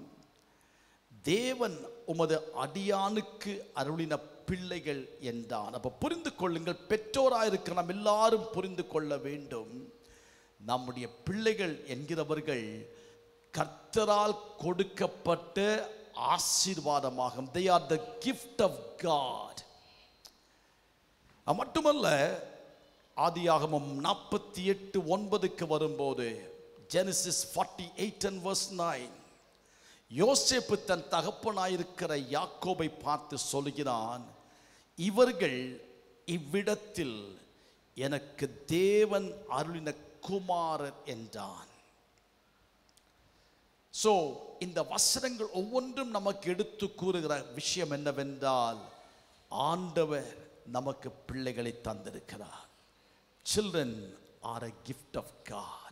தேவன் உமது அடியானுக்கு அருளின பிள்ளைகள் என்றான். அப்ப புரிந்து கொள்ளுங்கள், பெற்றோராயிருக்கிற நாம் எல்லாரும் புரிந்து கொள்ள வேண்டும், நம்முடைய பிள்ளைகள் என்கிறவர்கள் கர்த்தரால் கொடுக்கப்பட்ட ஆசீர்வாதமாகும். They are the gift of God. மட்டுமல்ல, ஆதியாகமம் 48:9க்கு வரும்போது, Genesis 48:9, யோசேப்பு தன் தகப்பனாயிருக்கிற யாக்கோபை பார்த்து சொல்கிறான், இவர்கள் இவ்விடத்தில் எனக்கு தேவன் அருளின குமாரர் என்றான். சோ இந்த வசனங்கள் ஒவ்வொன்றும் நமக்கு எடுத்து கூறுகிற விஷயம் என்னவென்றால், ஆண்டவர் நமக்கு பிள்ளைகளை தந்திருக்கிறார். Children are a gift of God.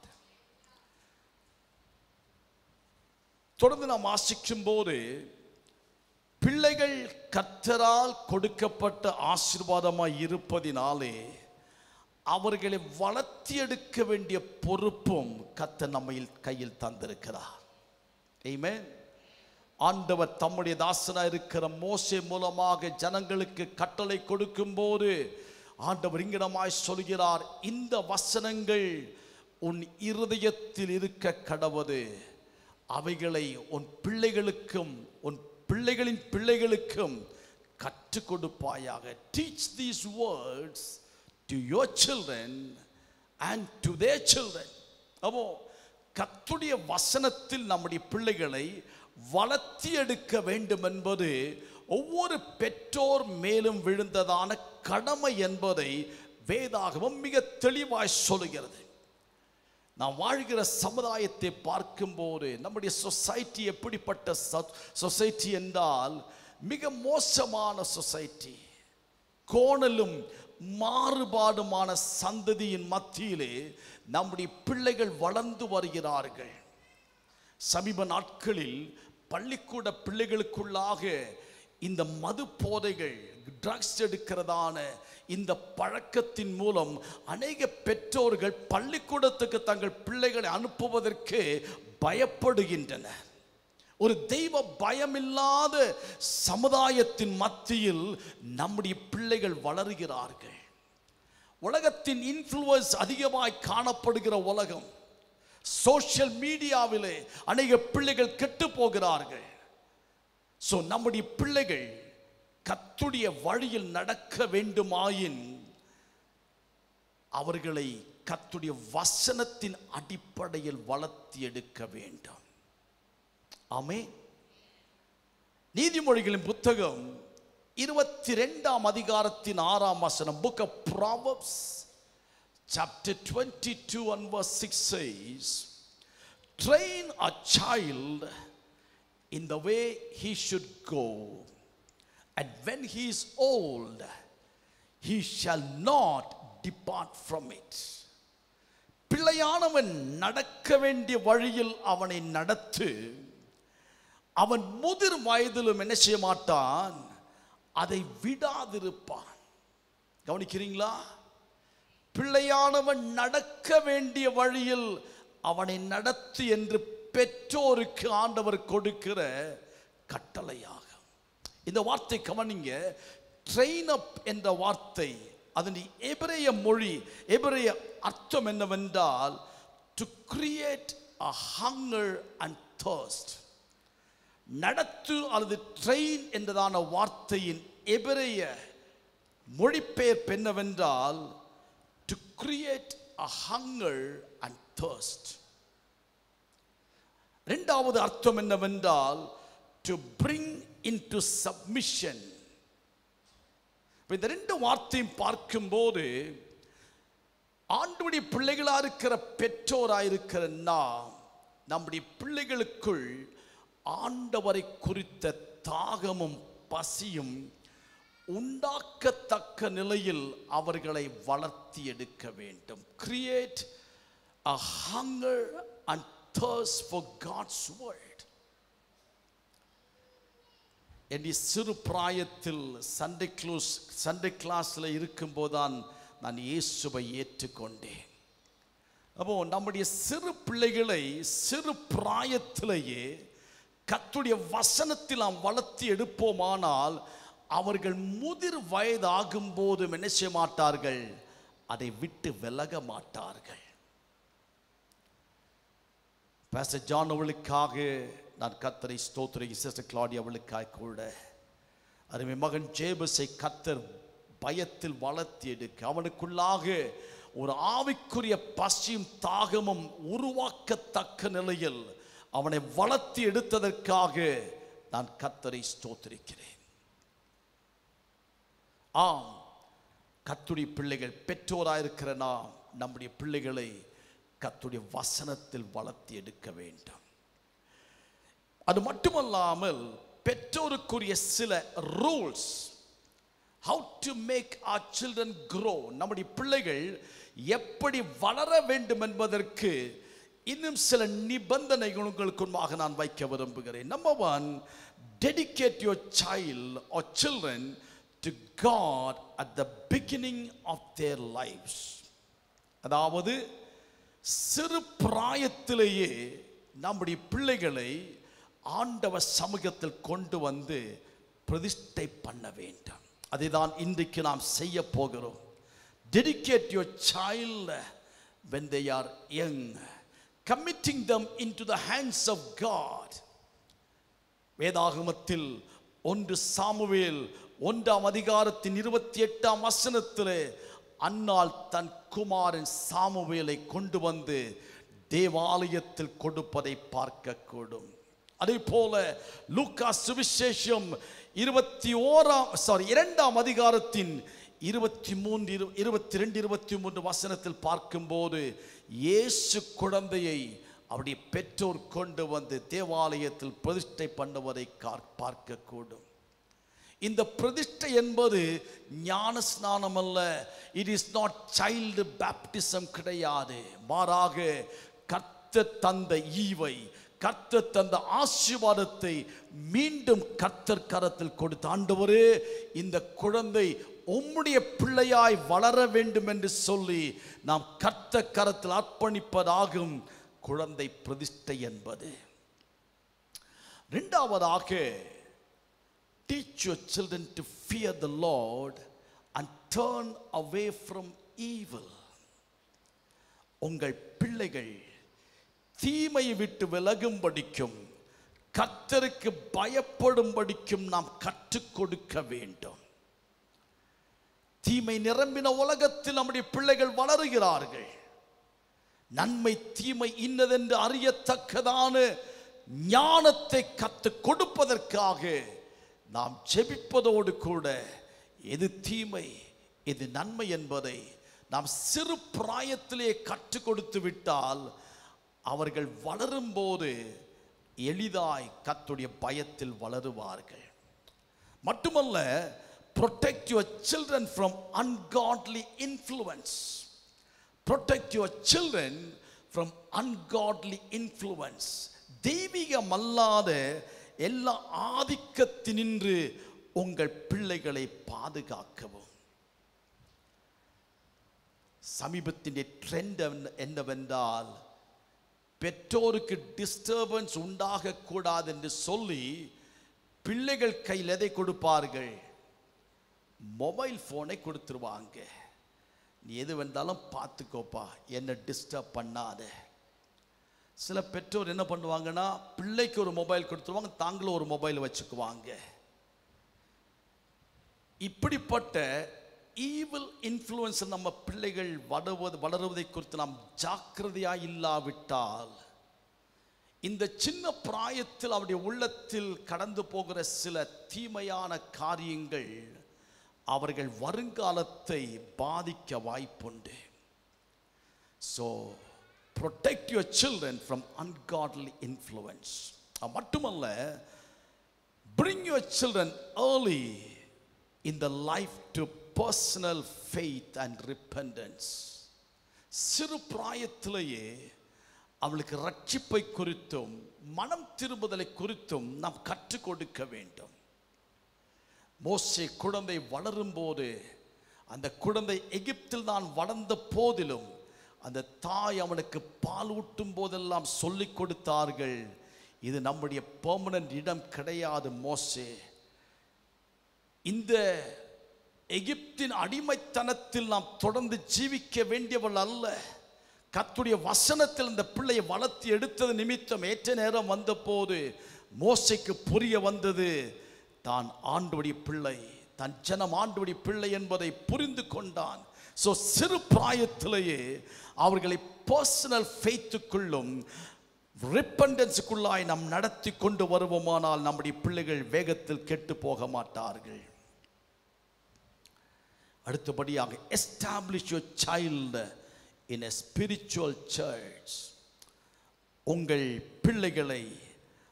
தொடர்ந்து நாம் வாசிக்கும் போது பிள்ளைகள் கர்த்தரால் கொடுக்கப்பட்ட ஆசீர்வாதமாய் இருப்பதினாலே அவர்களை வளர்த்தி எடுக்க வேண்டிய பொறுப்பும் கர்த்தர் நம்ம கையில் தந்திருக்கிறார். ஆமென். ஆண்டவர் தம்முடைய தாசனாய் இருக்கிற மோசே மூலமாக ஜனங்களுக்கு கட்டளை கொடுக்கும் போது ஆண்டவர் இங்கிடமாய் சொல்கிறார், இந்த வசனங்கள் உன் இருதயத்தில் இருக்க கடவது, அவைகளை உன் பிள்ளைகளுக்கும் உன் பிள்ளைகளின் பிள்ளைகளுக்கும் கற்றுக் கொடுப்பாயாக. Teach these words to your children and to their children. அப்போ கர்த்தருடைய வசனத்தில் நம்முடைய பிள்ளைகளை வளர்த்தி எடுக்க வேண்டும் என்பது ஒவ்வொரு பெற்றோர் மேலும் விழுந்ததான கடமை என்பதை வேதாகமம் மிக தெளிவாய் சொல்லுகிறது. நாம் வாழ்கிற சமுதாயத்தை பார்க்கும்போது நம்முடைய சொசைட்டி எப்படிப்பட்ட சொசைட்டி என்றால் மிக மோசமான சொசைட்டி. கோணலும் மாறுபாடுமான சந்ததியின் மத்தியிலே நம்முடைய பிள்ளைகள் வளர்ந்து வருகிறார்கள். சமீப நாட்களில் பள்ளிக்கூட பிள்ளைகளுக்குள்ளாக இந்த மது போதைகள், ட்ரக்ஸ் எடுக்கிறதான இந்த பழக்கத்தின் மூலம் அநேக பெற்றோர்கள் பள்ளிக்கூடத்துக்கு தங்கள் பிள்ளைகளை அனுப்புவதற்கு பயப்படுகின்றனர். ஒரு தெய்வ பயமில்லாத சமுதாயத்தின் மத்தியில் நம்முடைய பிள்ளைகள் வளருகிறார்கள். உலகத்தின் இன்ஃப்ளூயன்ஸ் அதிகமாய் காணப்படுகிற உலகம். சோஷியல் மீடியாவிலே அநேக பிள்ளைகள் கெட்டு போகிறார்கள். சோ நம்முடைய பிள்ளைகள் கர்த்தருடைய வழியில் நடக்க வேண்டுமாயின் அவர்களை கர்த்தருடைய வசனத்தின் அடிப்படையில் வளர்த்தி எடுக்க வேண்டும். ஆமென். நீதிமொழிகளின் புத்தகம் 22ஆம் அதிகாரத்தின் 6ஆம் வசனம், Book of Proverbs chapter 22 and verse 6 says, train a child in the way he should go, and when he is old he shall not depart from it. பிள்ளையானவன் நடக்க வேண்டிய வழியில் அவனை நடத்து, அவன் முதிர் வயதிலும் என்ன செய்ய மாட்டான், அதை விடாதிருப்பான். கவனிக்கிறீங்களா? பிள்ளையானவன் நடக்க வேண்டிய வழியில் அவனை நடத்து என்று பெற்றோருக்கு ஆண்டவர் கொடுக்கிற கட்டளையாக. இந்த வார்த்தை கவனிங்க. ட்ரெயின் அப் என்ற வார்த்தை, அதன் எபிரேய மொழி, எபிரேய அர்த்தம் என்னவென்றால் to create a hunger and thirst. நடத்து அல்லது ட்ரெயின் என்றதான வார்த்தையின் எபிரேய மொழிபெயர்ப்பு என்னவென்றால் to create a hunger and thirst. இரண்டாவது அர்த்தம் என்னவென்றால் to bring into submission. இந்த ரெண்டு வார்த்தையும் பார்க்கும்போது ஆண்டவருடைய பிள்ளைகளாக இருக்கிற பெற்றோராயிருக்கிற நாம் நம்முடைய பிள்ளைகளுக்குள் ஆண்டவரை குறித்த தாகமும் பசியும் உண்டாக்கத்தக்க நிலையில் அவர்களை வளர்த்தி எடுக்க வேண்டும். Create a hunger and thirst for God's word. என்னுடைய சிறு பிராயத்தில் சண்டே கிளாஸில் இருக்கும்போதுதான் நான் இயேசுவை ஏற்றுக்கொண்டேன். அப்போ நம்முடைய சிறு பிள்ளைகளை சிறு பிராயத்திலேயே கர்த்தருடைய வசனத்தில் நாம் வளர்த்தி எடுப்போமானால் அவர்கள் முதிர் வயதாகும் போது என்ன செய்ய மாட்டார்கள், அதை விட்டு விலக மாட்டார்கள். பாஸ்டர் ஜான் அவளுக்காக நான் கர்த்தரை ஸ்தோத்திரிக்கிறேன். சிஸ்டர் கிளாடி அவளுக்காக கூட அருமை மகன் ஜேபஸை கர்த்தர் பயத்தில் வளர்த்தி எடுக்க அவனுக்குள்ளாக ஒரு ஆவிக்குரிய பசியும் தாகமும் உருவாக்கத்தக்க நிலையில் அவனை வளர்த்தி எடுத்ததற்காக நான் கர்த்தரை ஸ்தோத்திரிக்கிறேன். ஆம், கர்த்தருடைய பிள்ளைகள் பெற்றோராயிருக்கிற நாம் நம்முடைய பிள்ளைகளை கர்த்தருடைய வசனத்தில் வளர்த்தி எடுக்க வேண்டும். அது மட்டுமல்லாமல் பெற்றோருக்குரிய சில rules, how to make our children grow. நம்முடைய பிள்ளைகள் எப்படி வளர வேண்டும் என்பதற்கு இன்னும் சில நிபந்தனைகள் உங்களுக்கு முன்பாக நான் வைக்க விரும்புகிறேன். Number 1, dedicate your child or children to God at the beginning of their lives. அதாவது சிறு பிராயத்திலேயே நம்முடைய பிள்ளைகளை ஆண்டவர் சமூகத்தில் கொண்டு வந்து பிரதிஷ்டை பண்ண வேண்டும். அதுதான் இன்றைக்கு நாம் செய்ய போகிறோம். Dedicate your child when they are young, committing them into the hands of God. வேதாகமத்தில் 1 சாமுவேல் 1ஆம் அதிகாரத்தின் 28ஆம் வசனத்திலே அன்னாள் தன் குமாரன் சாமுவேலை கொண்டு வந்து தேவாலயத்தில் கொடுப்பதை பார்க்கக்கூடும். அதே போல லூக்கா சுவிசேஷம் 2ஆம் அதிகாரத்தின் 22 23 வசனத்தில் பார்க்கும்போது இயேசு குழந்தையை அவருடைய பெற்றோர் கொண்டு வந்து தேவாலயத்தில் பிரதிஷ்டை பண்ணுவதை பார்க்கக்கூடும். இந்த பிரதிஷ்டை என்பது ஞான ஸ்நானம் அல்ல. It is not child baptism கிடையாது. மாறாக கர்த்தர் தந்த ஈவை, கர்த்தர் தந்த ஆசீர்வாதத்தை மீண்டும் கர்த்தர் கரத்தில் கொடுத்து, ஆண்டவரே இந்த குழந்தை உம்முடைய பிள்ளையாய் வளர வேண்டும் என்று சொல்லி நாம் கர்த்தர் கரத்தில் அர்ப்பணிப்பதாகும் குழந்தை பிரதிஷ்டை என்பது. இரண்டாவதாக, teach your children to fear the Lord and turn away from evil. உங்கள் பிள்ளைகள் தீமையை விட்டு விலகும்படிக்கும் கர்த்தருக்கு பயப்படும்படிக்கும் நாம் கற்றுக் கொடுக்க வேண்டும். தீமை நிரம்பின உலகத்தில் நம்முடைய பிள்ளைகள் வளருகிறார்கள். நன்மை தீமை இன்னதென்று அறியத்தக்கதான ஞானத்தை கற்றுக் கொடுப்பதற்காக நாம் ஜெபிப்பதோடு கூட எது தீமை எது நன்மை என்பதை நாம் சிறு பிராயத்திலே கற்றுக் கொடுத்து விட்டால் அவர்கள் வளரும்போது எளிதாய் கர்த்தருடைய பயத்தில் வளருவார்கள். மட்டுமல்ல, protect your children from ungodly influence. Protect your children from ungodly influence. தெய்வீகமல்லாத எல்லா ஆதிக்கத்தினின்று உங்கள் பிள்ளைகளை பாதுகாக்கவும். சமீபத்தின் ட்ரெண்ட் என்னவென்றால், பெற்றோருக்கு டிஸ்டர்பன்ஸ் உண்டாக கூடாது என்று சொல்லி பிள்ளைகள் கையில் எதை கொடுப்பார்கள்? மொபைல் ஃபோனை கொடுத்துருவாங்க. நீ எது வந்தாலும் பார்த்துக்கோப்பா, என்ன டிஸ்டர்ப் பண்ணாத. சில பெற்றோர் என்ன பண்ணுவாங்கன்னா, பிள்ளைக்கு ஒரு மொபைல் கொடுத்துருவாங்க, தாங்களும் ஒரு மொபைல் வச்சுக்குவாங்க. இப்படிப்பட்ட ஈவில் இன்ஃப்ளூயன்ஸ் நம்ம பிள்ளைகள் வளருவதை குறித்து நாம் ஜாக்கிரதையாக இல்லாவிட்டால், இந்த சின்ன பிராயத்தில் அவருடைய உள்ளத்தில் கடந்து போகிற சில தீமையான காரியங்கள் அவர்கள் வருங்காலத்தை பாதிக்க வாய்ப்புண்டு. So protect your children from ungodly influence. மட்டுமல்ல, bring your children early in the life to personal faith and repentance. சிறு பிராயத்திலேயே அவளுக்கு ரட்சிப்பை குறித்தும் மனம் திரும்புதலை குறித்தும் நாம் கற்றுக் கொடுக்க வேண்டும். மோசே குழந்தை வளரும் போது, அந்த குழந்தை எகிப்தில் தான் வளர்ந்த போதிலும் அந்த தாய் அவனுக்கு பால் ஊட்டும் போதெல்லாம் சொல்லிக் கொடுத்தார்கள், இது நம்முடைய பெர்மனன்ட் இடம் கிடையாது மோசே. இந்த எகிப்தின் அடிமைத்தனத்தில் நாம் தொடர்ந்து ஜீவிக்க வேண்டியவள் அல்ல. கர்த்தருடைய வசனத்தில் இந்த பிள்ளையை வளர்த்து எடுத்தது நிமித்தம் ஏற்ற நேரம் வந்த போது மோசேக்கு புரிய வந்தது, தான் ஆண்டவருடைய பிள்ளை, தன் ஜனம் ஆண்டவருடைய பிள்ளை என்பதை புரிந்து கொண்டான். ஸோ சிறு பிராயத்திலேயே அவர்களை பர்சனல் ஃபெய்த்துக்குள்ளும் ரிப்பண்டன்ஸுக்குள்ளாய் நாம் நடத்தி கொண்டு வருவோமானால் நம்முடைய பிள்ளைகள் வேகத்தில் கெட்டு போக மாட்டார்கள். அடுத்தபடியாக, establish your child in a spiritual church. உங்கள் பிள்ளைகளை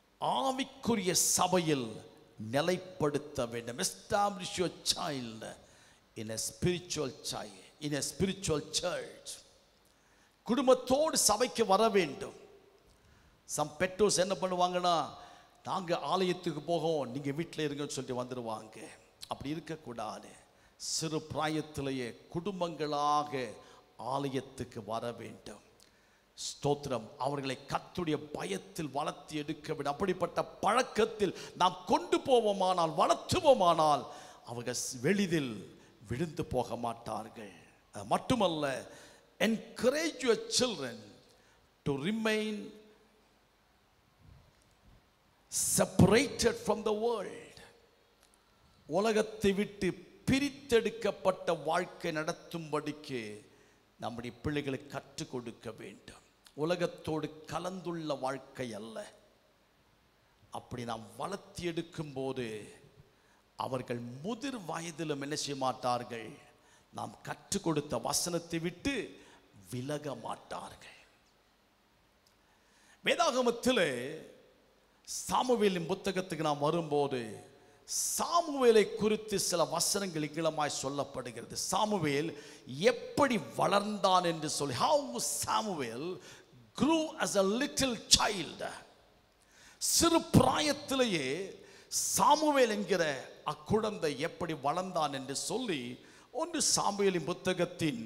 ஆவிக்குரிய சபையில் நிலைப்படுத்த வேண்டும். Establish your child in a spiritual child, in a spiritual church. குடும்பத்தோடு சபைக்கு வர வேண்டும். சம் பெற்றோர்ஸ் என்ன பண்ணுவாங்கன்னா, நாங்கள் ஆலயத்துக்கு போவோம், நீங்கள் வீட்டில் இருங்கன்னு சொல்லிட்டு வந்துடுவாங்க. அப்படி இருக்கக்கூடாது. சிறு பிராயத்திலேயே குடும்பங்களாக ஆலயத்துக்கு வர வேண்டும். ஸ்தோத்திரம். அவர்களை கர்த்தருடைய பயத்தில் வளர்த்து எடுக்க வேண்டும். அப்படிப்பட்ட பழக்கத்தில் நாம் கொண்டு போவோமானால், வளர்த்துவோமானால் அவர்கள் வெளியில் விழுந்து போக மாட்டார்கள். மட்டுமல்ல, encourage your children to remain separated from the world. உலகத்தை விட்டு பிரித்தெடுக்கப்பட்ட வாழ்க்கை நடத்தும்படிக்கு நம்முடைய பிள்ளைகளுக்கு கற்றுக் கொடுக்க வேண்டும். உலகத்தோடு கலந்துள்ள வாழ்க்கை அல்ல. அப்படி நாம் வளர்த்தி எடுக்கும் போது அவர்கள் முதிர் வயதிலும் என்ன செய்ய மாட்டார்கள், நாம் கற்றுக் கொடுத்த வசனத்தை விட்டு விலக மாட்டார்கள். வேதாகமத்தில் சாமுவேலின் புத்தகத்துக்கு நாம் வரும்போது சாமுவேலை குறித்து சில வசனங்கள் இங்கிலமாய் சொல்லப்படுகிறது. சாமுவேல் எப்படி வளர்ந்தான் என்று சொல்லி, how Samuel grew as a little child. சிறு பிராயத்திலேயே சாமுவேல் என்கிற அக்குழந்தை எப்படி வளர்ந்தான் என்று சொல்லி 1 சாமுவேலின் புத்தகத்தின்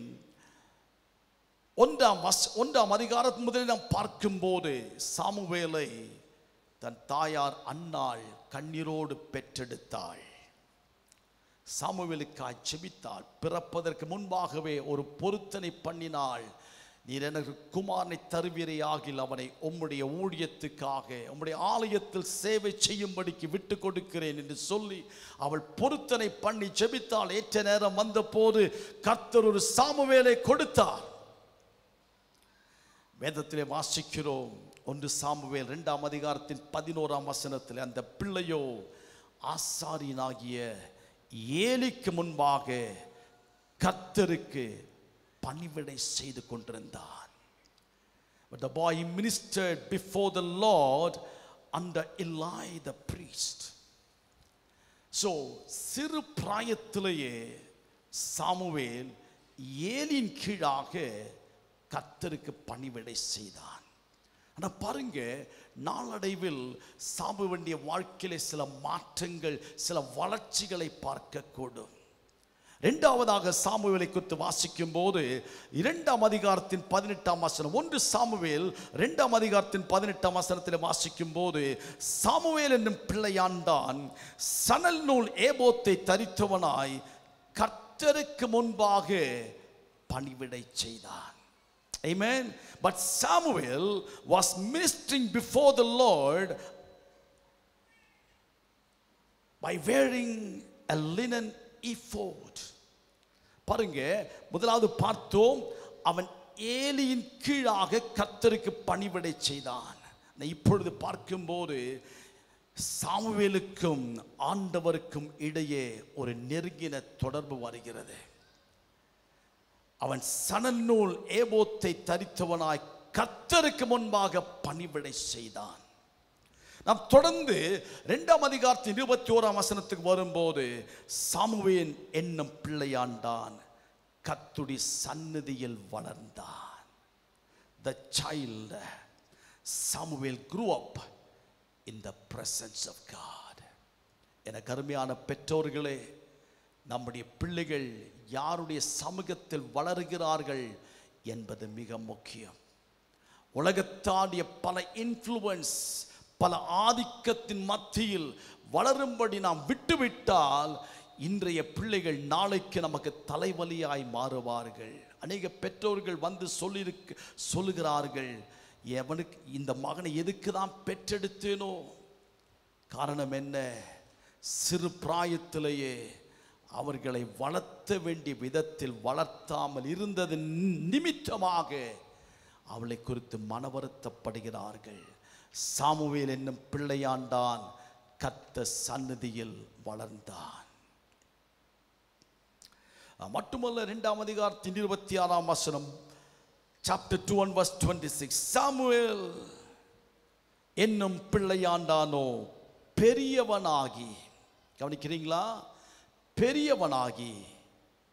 1ஆம் அதிகாரத்தின் முதலில் நாம் பார்க்கும்போது, சாமுவேலை தன் தாயார் அன்னாள் கண்ணீரோடு பெற்றெடுத்தாள். சாமுவேலுக்காய் ஜெபித்தாள். பிறப்பதற்கு முன்பாகவே ஒரு பொருத்தனை பண்ணினாள். நீர் எனக்கு குமாரனை தருவீரையாகில் அவனை உம்முடைய ஊழியத்துக்காக உம்முடைய ஆலயத்தில் சேவை செய்யும்படிக்கு விட்டு கொடுக்கிறேன் என்று சொல்லி அவள் பொருத்தனை பண்ணி ஜெபித்தாள். ஏற்ற நேரம் வந்த போது கர்த்தர் ஒரு சாமுவேலை கொடுத்தார். வேதத்திலே வாசிக்கிறோம், 1 சாமுவேல் 2ஆம் அதிகாரத்தின் 11ஆம் வசனத்தில், அந்த பிள்ளையோ ஆசாரியனாகிய ஏலிக்கு முன்பாக கர்த்தருக்கு பணிவிடை செய்து கொண்டிருந்தான். But the boy ministered before the Lord under Eli the priest. So சிறு பிராயத்திலேயே சாமுவேல் ஏலியின் கீழாக கர்த்தருக்கு பணிவிடை செய்தான். ஆனால் பாருங்க, நாளடைவில் சாமுவேலுடைய வாழ்க்கையிலே சில மாற்றங்கள், சில வளர்ச்சிகளை பார்க்கக்கூடும். 2ஆவதாக சாமுவேலை குறித்து வாசிக்கும் போது 2ஆம் அதிகாரத்தின் 18ஆம் வசனம், 1 சாமுவேல் 2ஆம் அதிகாரத்தின் 18ஆம் வசனத்தில் வாசிக்கும் போது, சாமுவேல் என்னும் பிள்ளையாண்டான் சணல் நூல் ஏபோத்தை தரித்தவனாய் கர்த்தருக்கு முன்பாக பணிவிடை செய்தான். Amen. But Samuel was ministering before the Lord by wearing a linen ephod. பாருங்க, முதலாவது பார்த்தோம், அவன் ஏலியின் கீழாக கர்த்தருக்கு பணிவிடை செய்தான். இப்பொழுது பார்க்கும்போது சாமுவேலுக்கும் ஆண்டவருக்கும் இடையே ஒரு நெருங்கின தொடர்பு வருகிறது. அவன் சணல் நூல் ஏபோத்தை தரித்தவனாய் கர்த்தருக்கு முன்பாக பணிவிடை செய்தான். நாம் தொடர்ந்து 2ஆம் அதிகாரத்தின் 21ஆம் வசனத்துக்கு வரும்போது, சாமுவேல் என்னும் பிள்ளையாண்டான் கர்த்தருடைய சந்நிதியில் வளர்ந்தான். The child Samuel grew up in the presence of God. எனக்கு அருமையான பெற்றோர்களே, நம்முடைய பிள்ளைகள் யாருடைய சமூகத்தில் வளர்கிறார்கள் என்பது மிக முக்கியம். உலகத்தாடிய பல இன்ஃப்ளூயன்ஸ், பல ஆதிக்கத்தின் மத்தியில் வளரும்படி நாம் விட்டுவிட்டால் இன்றைய பிள்ளைகள் நாளைக்கு நமக்கு தலைவலியாய் மாறுவார்கள். அநேக பெற்றோர்கள் வந்து சொல்லுகிறார்கள், எவனுக்கு இந்த மகனை எதுக்கு தான் பெற்றெடுத்தேனோ. காரணம் என்ன? சிறு பிராயத்திலேயே அவர்களை வளர்த்த வேண்டிய விதத்தில் வளர்த்தாமல் இருந்தது நிமித்தமாக அவளை குறித்து மனவருத்தப்படுகிறார்கள். சாமுவேல் என்னும் பிள்ளையாண்டான் கர்த்தர் சந்நிதியில் வளர்ந்தான். மட்டுமல்ல, 2ஆம் அதிகாரத்தின் 26ஆம் வசனம், chapter 2 and verse 26, சாமுவேல் என்னும் பிள்ளையாண்டானோ பெரியவனாகி, கவனிக்கிறீங்களா? பெரியவனாகி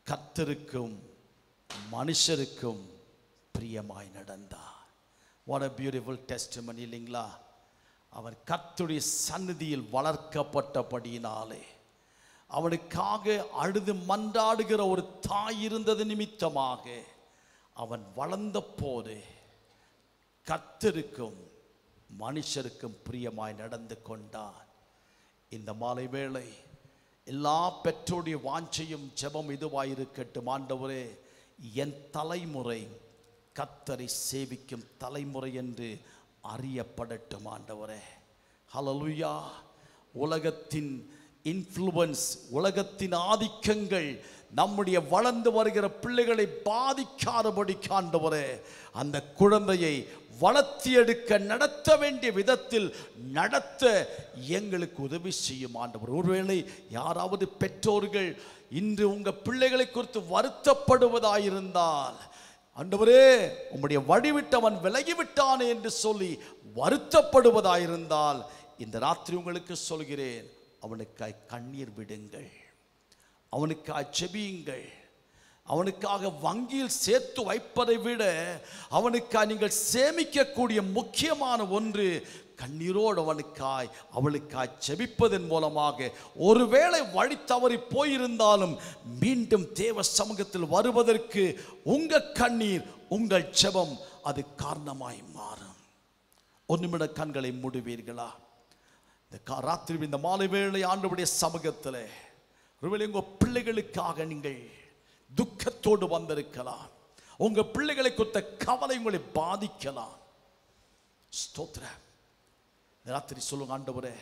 கர்த்தருக்கும் மனுஷருக்கும் பிரியமாய் நடந்தார். What a beautiful testimony இல்லைங்களா? அவன் கர்த்தருடைய சந்நிதியில் வளர்க்கப்பட்டபடியினாலே, அவனுக்காக அழுது மன்றாடுகிற ஒரு தாய் இருந்தது நிமித்தமாக அவன் வளர்ந்த போது கர்த்தருக்கும் மனுஷருக்கும் பிரியமாய் நடந்து கொண்டான். இந்த மாலை வேளை எல்லா பெற்றோருடைய வாஞ்சையும் ஜெபம் இதுவாயிருக்கட்டும். ஆண்டவரே, என் தலைமுறை கர்த்தரை சேவிக்கும் தலைமுறை என்று அறியப்படட்டும் ஆண்டவரே. ஹல்லேலூயா. உலகத்தின் இன்ஃப்ளூவன்ஸ், உலகத்தின் ஆதிக்கங்கள் நம்முடைய வளர்ந்து வருகிற பிள்ளைகளை பாதிக்காதபடி ஆண்டவரே, அந்த குழந்தையை வளர்த்தி எடுக்க நடத்த வேண்டிய விதத்தில் நடத்த எங்களுக்கு உதவி செய்யும் ஆண்டவர். ஒருவேளை யாராவது பெற்றோர்கள் இன்று உங்கள் பிள்ளைகளை குறித்து வருத்தப்படுவதாயிருந்தால், ஆண்டவரே உம்முடைய வழிவிட்டு அவன் விலகிவிட்டானே என்று சொல்லி வருத்தப்படுவதாயிருந்தால், இந்த ராத்திரி உங்களுக்கு சொல்கிறேன், அவனுக்காய் கண்ணீர் விடுங்கள், அவனுக்காய் செபியுங்கள். அவனுக்காக வங்கியில் சேர்த்து வைப்பதை விட அவனுக்காய் நீங்கள் சேமிக்கக்கூடிய முக்கியமான ஒன்று கண்ணீரோடு அவளுக்காய் செபிப்பதன் மூலமாக ஒருவேளை வழி தவறி போயிருந்தாலும் மீண்டும் தேவ சமூகத்தில் வருவதற்கு உங்கள் கண்ணீர், உங்கள் ஜெபம் அது காரணமாய் மாறும். ஒரு நிமிட கண்களை மூடுவீர்களா? இந்த ராத்திரி இந்த மாலை வேளை ஆண்டவருடைய சமூகத்தில் ஒருவேளை உங்கள் பிள்ளைகளுக்காக நீங்கள் துக்கத்தோடு வந்திருக்கலாம். உங்க பிள்ளைகளை குறித்த கவலை உங்களை பாதிக்கலாம். ஸ்தோத்திரம். ராத்திரி சொல்லுங்க, ஆண்டவரே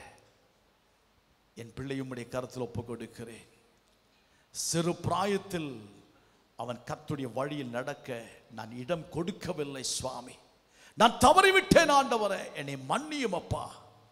என் பிள்ளையை உம்முடைய கரத்தில் ஒப்பு கொடுக்கிறேன். சிறு பிராயத்தில் அவன் கர்த்தருடைய வழியில் நடக்க நான் இடம் கொடுக்கவில்லை சுவாமி. நான் தவறிவிட்டேன் ஆண்டவரே, என்னை மன்னியும் அப்பா.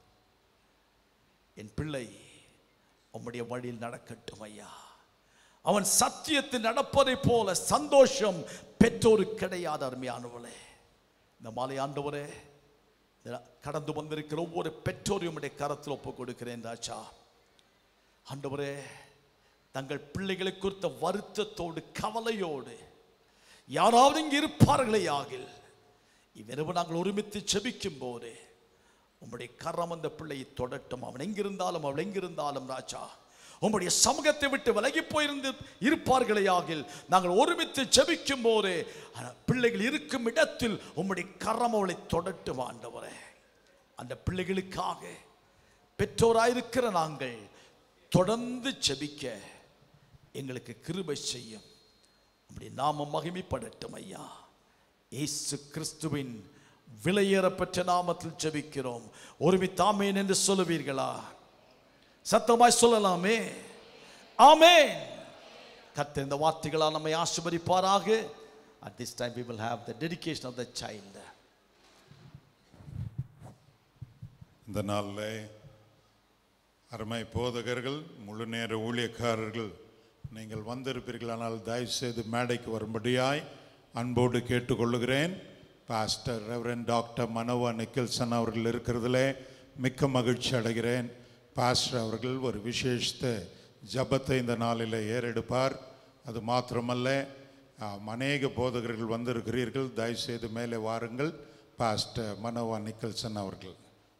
என் பிள்ளை உம்முடைய வழியில் நடக்கட்டும் ஐயா. அவன் சத்தியத்தில் நடப்பதை போல சந்தோஷம் பெற்றோருக்கு கிடையாது. அருமையானவளே, இந்த மாலை ஆண்டவரே கடந்து வந்திருக்கிற ஒவ்வொரு பெற்றோரையும் உம்முடைய கரத்தில் ஒப்பு கொடுக்கிறேன் ராஜா. ஆண்டவரே, தங்கள் பிள்ளைகளை குறித்த வருத்தத்தோடு கவலையோடு யாராவது இங்கு இருப்பார்களே ஆகில், இவ்விரவு நாங்கள் ஒருமித்து செபிக்கும் போது உம்முடைய கரம் அந்த பிள்ளையை தொடட்டும். அவன் எங்கிருந்தாலும் அவள் எங்கிருந்தாலும் ராஜா, உம்முடைய சமூகத்தை விட்டு விலகி போயிருந்து இருப்பார்களே ஆகில், நாங்கள் ஒருமித்து ஜெபிக்கும் போது பிள்ளைகள் இருக்கும் இடத்தில் உம்முடைய கரம் அவளை தொடட்டும் ஆண்டவரே. அந்த பிள்ளைகளுக்காக பெற்றோராயிருக்கிற நாங்கள் தொடர்ந்து ஜெபிக்க எங்களுக்கு கிருபை செய்யும். உம்முடைய நாமம் மகிமைப்படட்டும் ஐயா. இயேசு கிறிஸ்துவின் விலையேறப்பெற்ற நாமத்தில் ஜெபிக்கிறோம். ஒருமித்து ஆமென் என்று சொல்லுவீர்களா? சத்தமாய் சொல்லலாமே. ஆமென். கர்த்தர் இந்த வார்த்தைகளால் நம்மை ஆசீர்வதிப்பாராக. At this time we will have the dedication of the child. இந்த நாளில் அருமை போதகர்கள், முழு நேர ஊழியக்காரர்கள் நீங்கள் வந்திருப்பீர்களானால் தயவு செய்து மேடைக்கு வரும்படியாய் அன்போடு கேட்டுக்கொள்ளுகிறேன். Pastor reverend doctor Manoah Nicholson அவர்கள் இருக்கிறதுல மிக்க மகிழ்ச்சி அடைகிறேன். பாஸ்டர் அவர்கள் ஒரு விசேஷ ஜபத்தை இந்த நாளில் ஏறெடுப்பார். அது மாத்திரமல்ல, அநேக போதகர்கள் வந்திருக்கிறீர்கள். தயவுசெய்து மேலே வாருங்கள். பாஸ்டர் மனோவா நிக்கல்சன் அவர்கள்.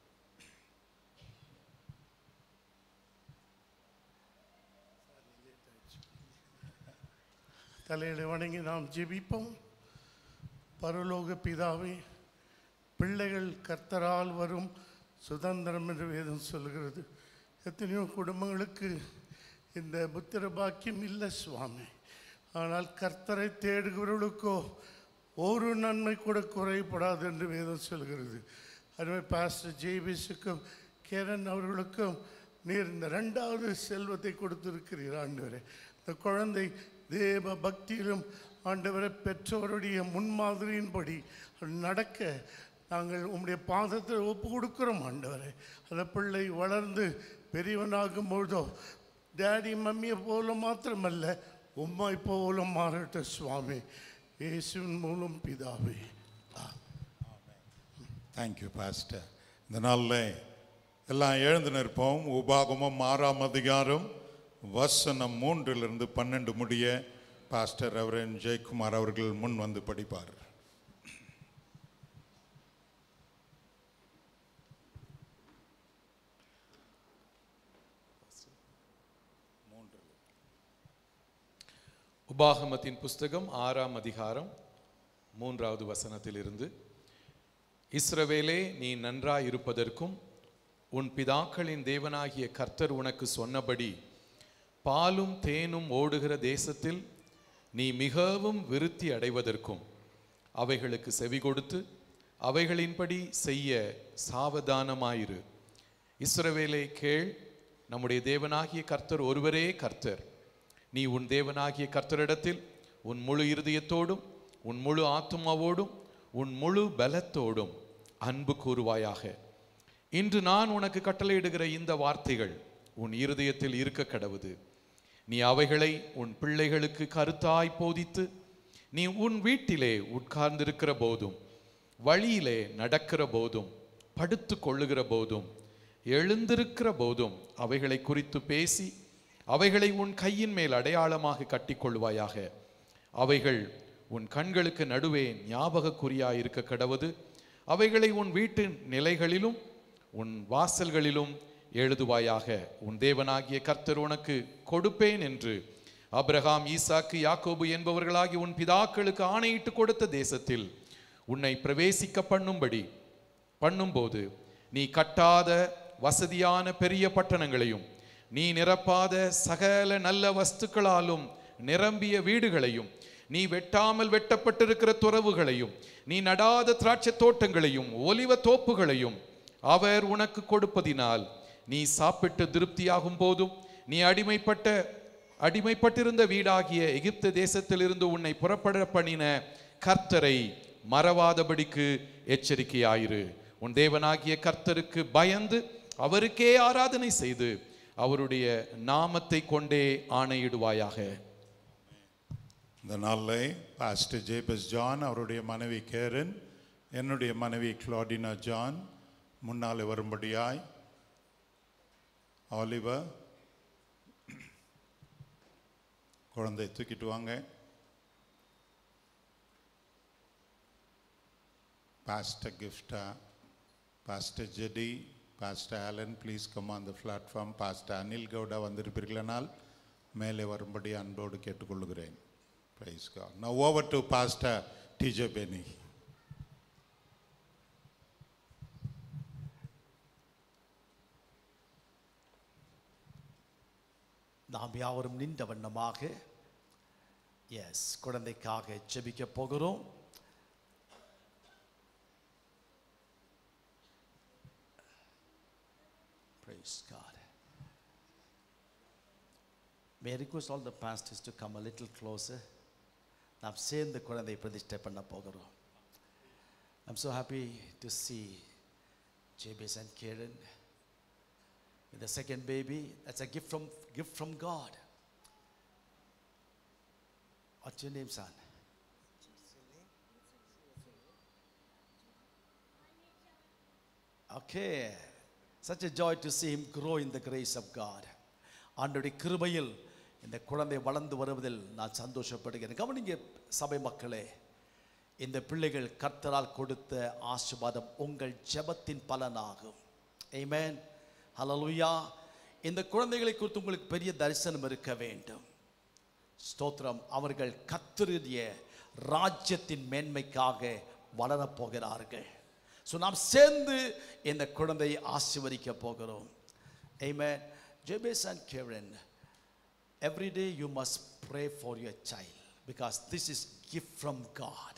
தலையில வணங்கி நாம் ஜெபிப்போம். பரலோக பிதாவே, பிள்ளைகள் கர்த்தரால் வரும் சுதந்திரம் என்று வேதம் சொல்கிறது. எத்தனையோ குடும்பங்களுக்கு இந்த புத்திர பாக்கியம் இல்லை சுவாமி. ஆனால் கர்த்தரை தேடுகிறவர்களுக்கோ ஒரு நன்மை கூட குறைபடாது என்று வேதம் சொல்கிறது. அதுவே பாஸ்டர் ஜேபிஸுக்கும் கேரன் அவர்களுக்கும் நீர் இந்த 2வது செல்வத்தை கொடுத்திருக்கிறீர் ஆண்டவரே. இந்த குழந்தை தேவ பக்தியிலும் ஆண்டவரை பெற்றோருடைய முன்மாதிரியின்படி நடக்க நாங்கள் உம்முடைய பாதத்தில் ஒப்பு கொடுக்கிறோம் ஆண்டவரே. அந்த பிள்ளை வளர்ந்து பெரியவனாகும் பொழுதோ டேடி மம்மியை போல மாத்திரமல்ல, உம்மை போல மாறட்ட சுவாமி. இயேசுவின் மூலம் பிதாவே. Thank you pastor. இந்த நாளில் எல்லாம் எழுந்து நிற்போம். உபாகமம் 6ஆம் அதிகாரம் வசனம் 3 to 12 முடிய பாஸ்டர் ரெவரண்ட் ஜெயக்குமார் அவர்கள் முன் வந்து படிப்பார். உபாகமத்தின் புஸ்தகம் 6ஆம் அதிகாரம் 3வது வசனத்திலிருந்து, இஸ்ரவேலே, நீ நன்றாயிருப்பதற்கும் உன் பிதாக்களின் தேவனாகிய கர்த்தர் உனக்கு சொன்னபடி பாலும் தேனும் ஓடுகிற தேசத்தில் நீ மிகவும் விருத்தி அடைவதற்கும் அவைகளுக்கு செவி கொடுத்து அவைகளின்படி செய்ய சாவதானமாயிரு. இஸ்ரவேலே கேள், நம்முடைய தேவனாகிய கர்த்தர் ஒருவரே கர்த்தர். நீ உன் தேவனாகிய கர்த்தரிடத்தில் உன் முழு இருதயத்தோடும் உன் முழு ஆத்துமாவோடும் உன் முழு பலத்தோடும் அன்பு கூறுவாயாக. இன்று நான் உனக்கு கட்டளையிடுகிற இந்த வார்த்தைகள் உன் இருதயத்தில் இருக்க கடவுது. நீ அவைகளை உன் பிள்ளைகளுக்கு கருத்தாய் போதித்து, நீ உன் வீட்டிலே உட்கார்ந்திருக்கிற போதும், வழியிலே நடக்கிற போதும், படுத்து கொள்ளுகிற போதும், எழுந்திருக்கிற போதும் அவைகளை குறித்து பேசி அவைகளை உன் கையின் மேல் அடையாளமாக கட்டிக்கொள்வாயாக. அவைகள் உன் கண்களுக்கு நடுவே ஞாபகக்குறியாய் இருக்க கடவுது. அவைகளை உன் வீட்டு நிலைகளிலும் உன் வாசல்களிலும் எழுதுவாயாக. உன் தேவனாகிய கர்த்தர் உனக்கு கொடுப்பேன் என்று ஆபிரகாம், ஈசாக்கு, யாக்கோபு என்பவர்களாகி உன் பிதாக்களுக்கு ஆணையிட்டு கொடுத்த தேசத்தில் உன்னை பிரவேசிக்க பண்ணும்போது நீ கட்டாத வசதியான பெரிய பட்டணங்களையும், நீ நிரப்பாத சகல நல்ல வஸ்துக்களாலும் நிரம்பிய வீடுகளையும், நீ வெட்டாமல் வெட்டப்பட்டிருக்கிற துறவுகளையும், நீ நடாத திராட்சை தோட்டங்களையும் ஒலிவ தோப்புகளையும் அவர் உனக்கு கொடுப்பதினால் நீ சாப்பிட்டு திருப்தியாகும் போதும், நீ அடிமைப்பட்டிருந்த வீடாகிய எகிப்து தேசத்திலிருந்து உன்னை புறப்பட பண்ணின கர்த்தரை மறவாதபடிக்கு எச்சரிக்கையாயிரு. உன் தேவனாகிய கர்த்தருக்கு பயந்து அவருக்கே ஆராதனை செய்து அவருடைய நாமத்தை கொண்டே ஆணையிடுவாயாக. இந்த நாளில் பாஸ்டர் ஜேபஸ் ஜான், அவருடைய மனைவி கேரன், என்னுடைய மனைவி கிளாடினா ஜான் முன்னாலே வரும்படியாய் ஆலிவர் குழந்தை தூக்கிட்டு வாங்க. Pastor Gifta, pastor JD, pastor Alan, please come on the platform. Pastor Anil Gowda வந்திருப்பீர்களானால் மேலே வரும்படி அன்போடு கேட்டுக்கொள்கிறேன். Praise God. Now over to Pastor TJ Benny. நாம் யாவரும் நின்ற வண்ணமாக குழந்தைக்காக ஜெபிக்க போகிறோம். Praise God. May I request all the pastors to come a little closer. நாம் சேர்ந்து குழந்தை பிரதிஷ்டை பண்ண போகிறோம். I'm so happy to see Jabez and Karen with the second baby. That's a gift from God. What's your name, son? Okay. Such a joy to see him grow in the grace of God. ஆண்டவருடைய கிருபையில் இந்த குழந்தை வளர்ந்து வருவதில் நான் சந்தோஷப்படுகிறேன். கவனிங்க சபை மக்களே, இந்த பிள்ளைகள் கர்த்தரால் கொடுத்த ஆசீர்வாதம் உங்கள் ஜெபத்தின் பலனாகும். ஆமென். ஹல்லேலூயா. இந்த குழந்தைகளை குறித்து உங்களுக்கு பெரிய தரிசனம் இருக்க வேண்டும். ஸ்தோத்திரம். அவர்கள் கர்த்தருடைய ராஜ்யத்தின் மேன்மைக்காக வளரப் போகிறார்கள். ஸோ நாம் சேர்ந்து இந்த குழந்தையை ஆசீர்வதிக்க போகிறோம். ஆமென். Jabez and Karen, every day you must pray for your child because this is gift from God.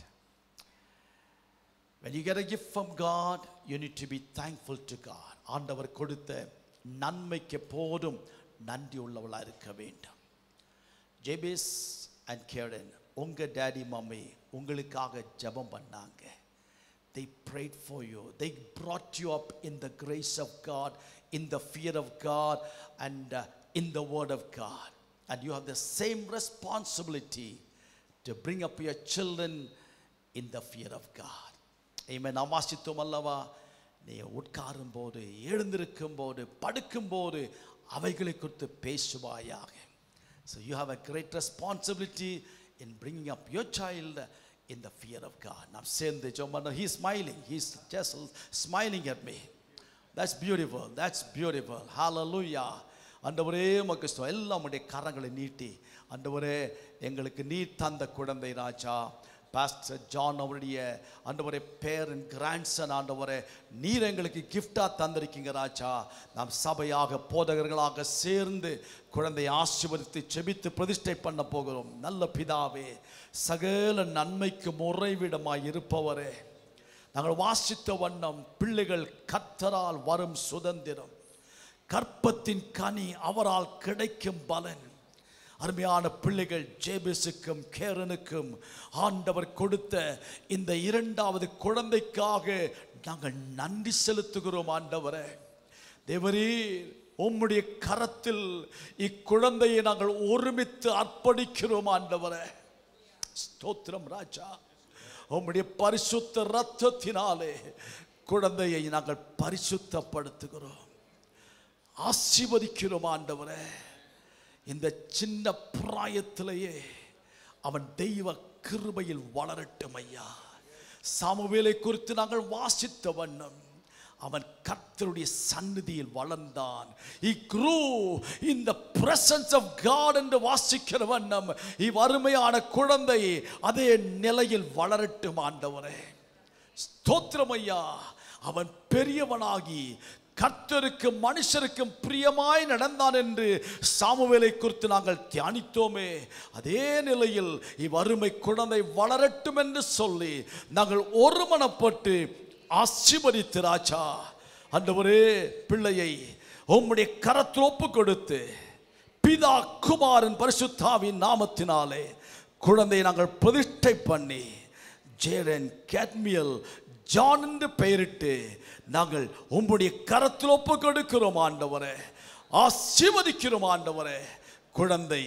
When you get a gift from God, you need to be thankful to God. ஆண்டவர் கொடுத்த நன்மைக்கு போதும் நன்றி உள்ளவளாக இருக்க வேண்டும். Jabez and Karen, உங்க daddy mummy உங்களுக்காக ஜெபம் பண்ணாங்க. They prayed for you. They brought you up in the grace of God, in the fear of God, and in the word of God. And you have the same responsibility to bring up your children in the fear of God. Amen. நாம் வாசித்தோம் அல்லவா, நீ உட்காரும் போது, எழுந்திருக்கும் போது, படுக்கும் போது அவைகளை குறித்து பேசுவாயாக. So you have a great responsibility in bringing up your child in the fear of God. நாம் சேர்ந்து ஜெபம் பண்ணோம். He is smiling. He is just smiling at me. That's beautiful. That's beautiful. Hallelujah. ஆண்டவரே உமக்கு ஸ்தோத்திரம். எல்லாம் உம்முடைய கரங்களை நீட்டி ஆண்டவரே எங்களுக்கு நீர் தந்த குழந்தை ராஜா பாஸ்டர் ஜான் அவருடைய ஆண்டவரே பேரன் கிராண்ட்சன் ஆண்டவரே நீர் எங்களுக்கு கிஃப்டா தந்திருக்கீங்க ராஜா. நாம் சபையாக போதகர்களாக சேர்ந்து குழந்தையை ஆசீர்வதித்து செபித்து பிரதிஷ்டை பண்ண போகிறோம். நல்ல பிதாவே, சகல நன்மைக்கு முறைவிடமாய் இருப்பவரே, நாங்கள் வாசித்த வண்ணம் பிள்ளைகள் கர்த்தரால் வரும் சுதந்திரம், கற்பத்தின் கனி அவரால் கிடைக்கும் பலன். அருமையான பிள்ளைகள் ஜேபேசுக்கும் கேரனுக்கும் ஆண்டவர் கொடுத்த இந்த இரண்டாவது குழந்தைக்காக நாங்கள் நன்றி செலுத்துகிறோம். ஆண்டவரே தேவரீர் உம்முடைய கரத்தில் இக்குழந்தையை நாங்கள் ஒருமித்து அர்ப்பணிக்கிறோம். ஆண்டவரே ஸ்தோத்திரம் ராஜா. உம்முடைய பரிசுத்த இரத்தத்தினாலே குழந்தையை நாங்கள் பரிசுத்தப்படுத்துகிறோம், ஆசீர்வதிக்கிறோம். ஆண்டவரே இந்த சின்ன பிராயத்திலேயே அவன் தெய்வ கிருபையில் வளரட்டும் ஐயா. சாமுவேலை குறித்து நாங்கள் வாசித்த வண்ணம் அவன் கர்த்தருடைய சந்நிதியில் வளர்ந்தான். He grew in the presence of God என்று வாசிக்கிற வண்ணம் இவ்வருமையான குழந்தை அதே நிலையில் வளரட்டும். ஆண்டவரே ஸ்தோத்திரம் ஐயா. அவன் பெரியவனாகி கர்த்தருக்கும் மனுஷருக்கும் பிரியமாய் நடந்தான் என்று சாமுவேலை குறித்து நாங்கள் தியானித்தோமே. அதே நிலையில் இவ்வருமை குழந்தை வளரட்டும் என்று சொல்லி நாங்கள் ஒருமனப்பட்டு ஆசீர்வதித்து ராஜா ஆண்டவரே பிள்ளையை உம்முடைய கரத்தில் ஒப்பு கொடுத்து பிதா குமாரன் பரிசுத்தாவின் நாமத்தினாலே குழந்தையை நாங்கள் பிரதிஷ்டை பண்ணி ஜேரன் கேட்மியல் ஜான் என்று பெயரிட்டு நாங்கள் உம்முடைய கரத்தில் ஒப்பு கொடுக்கிறோம். ஆண்டவரே ஆசீர்வதிக்கிறோம். ஆண்டவரே குழந்தை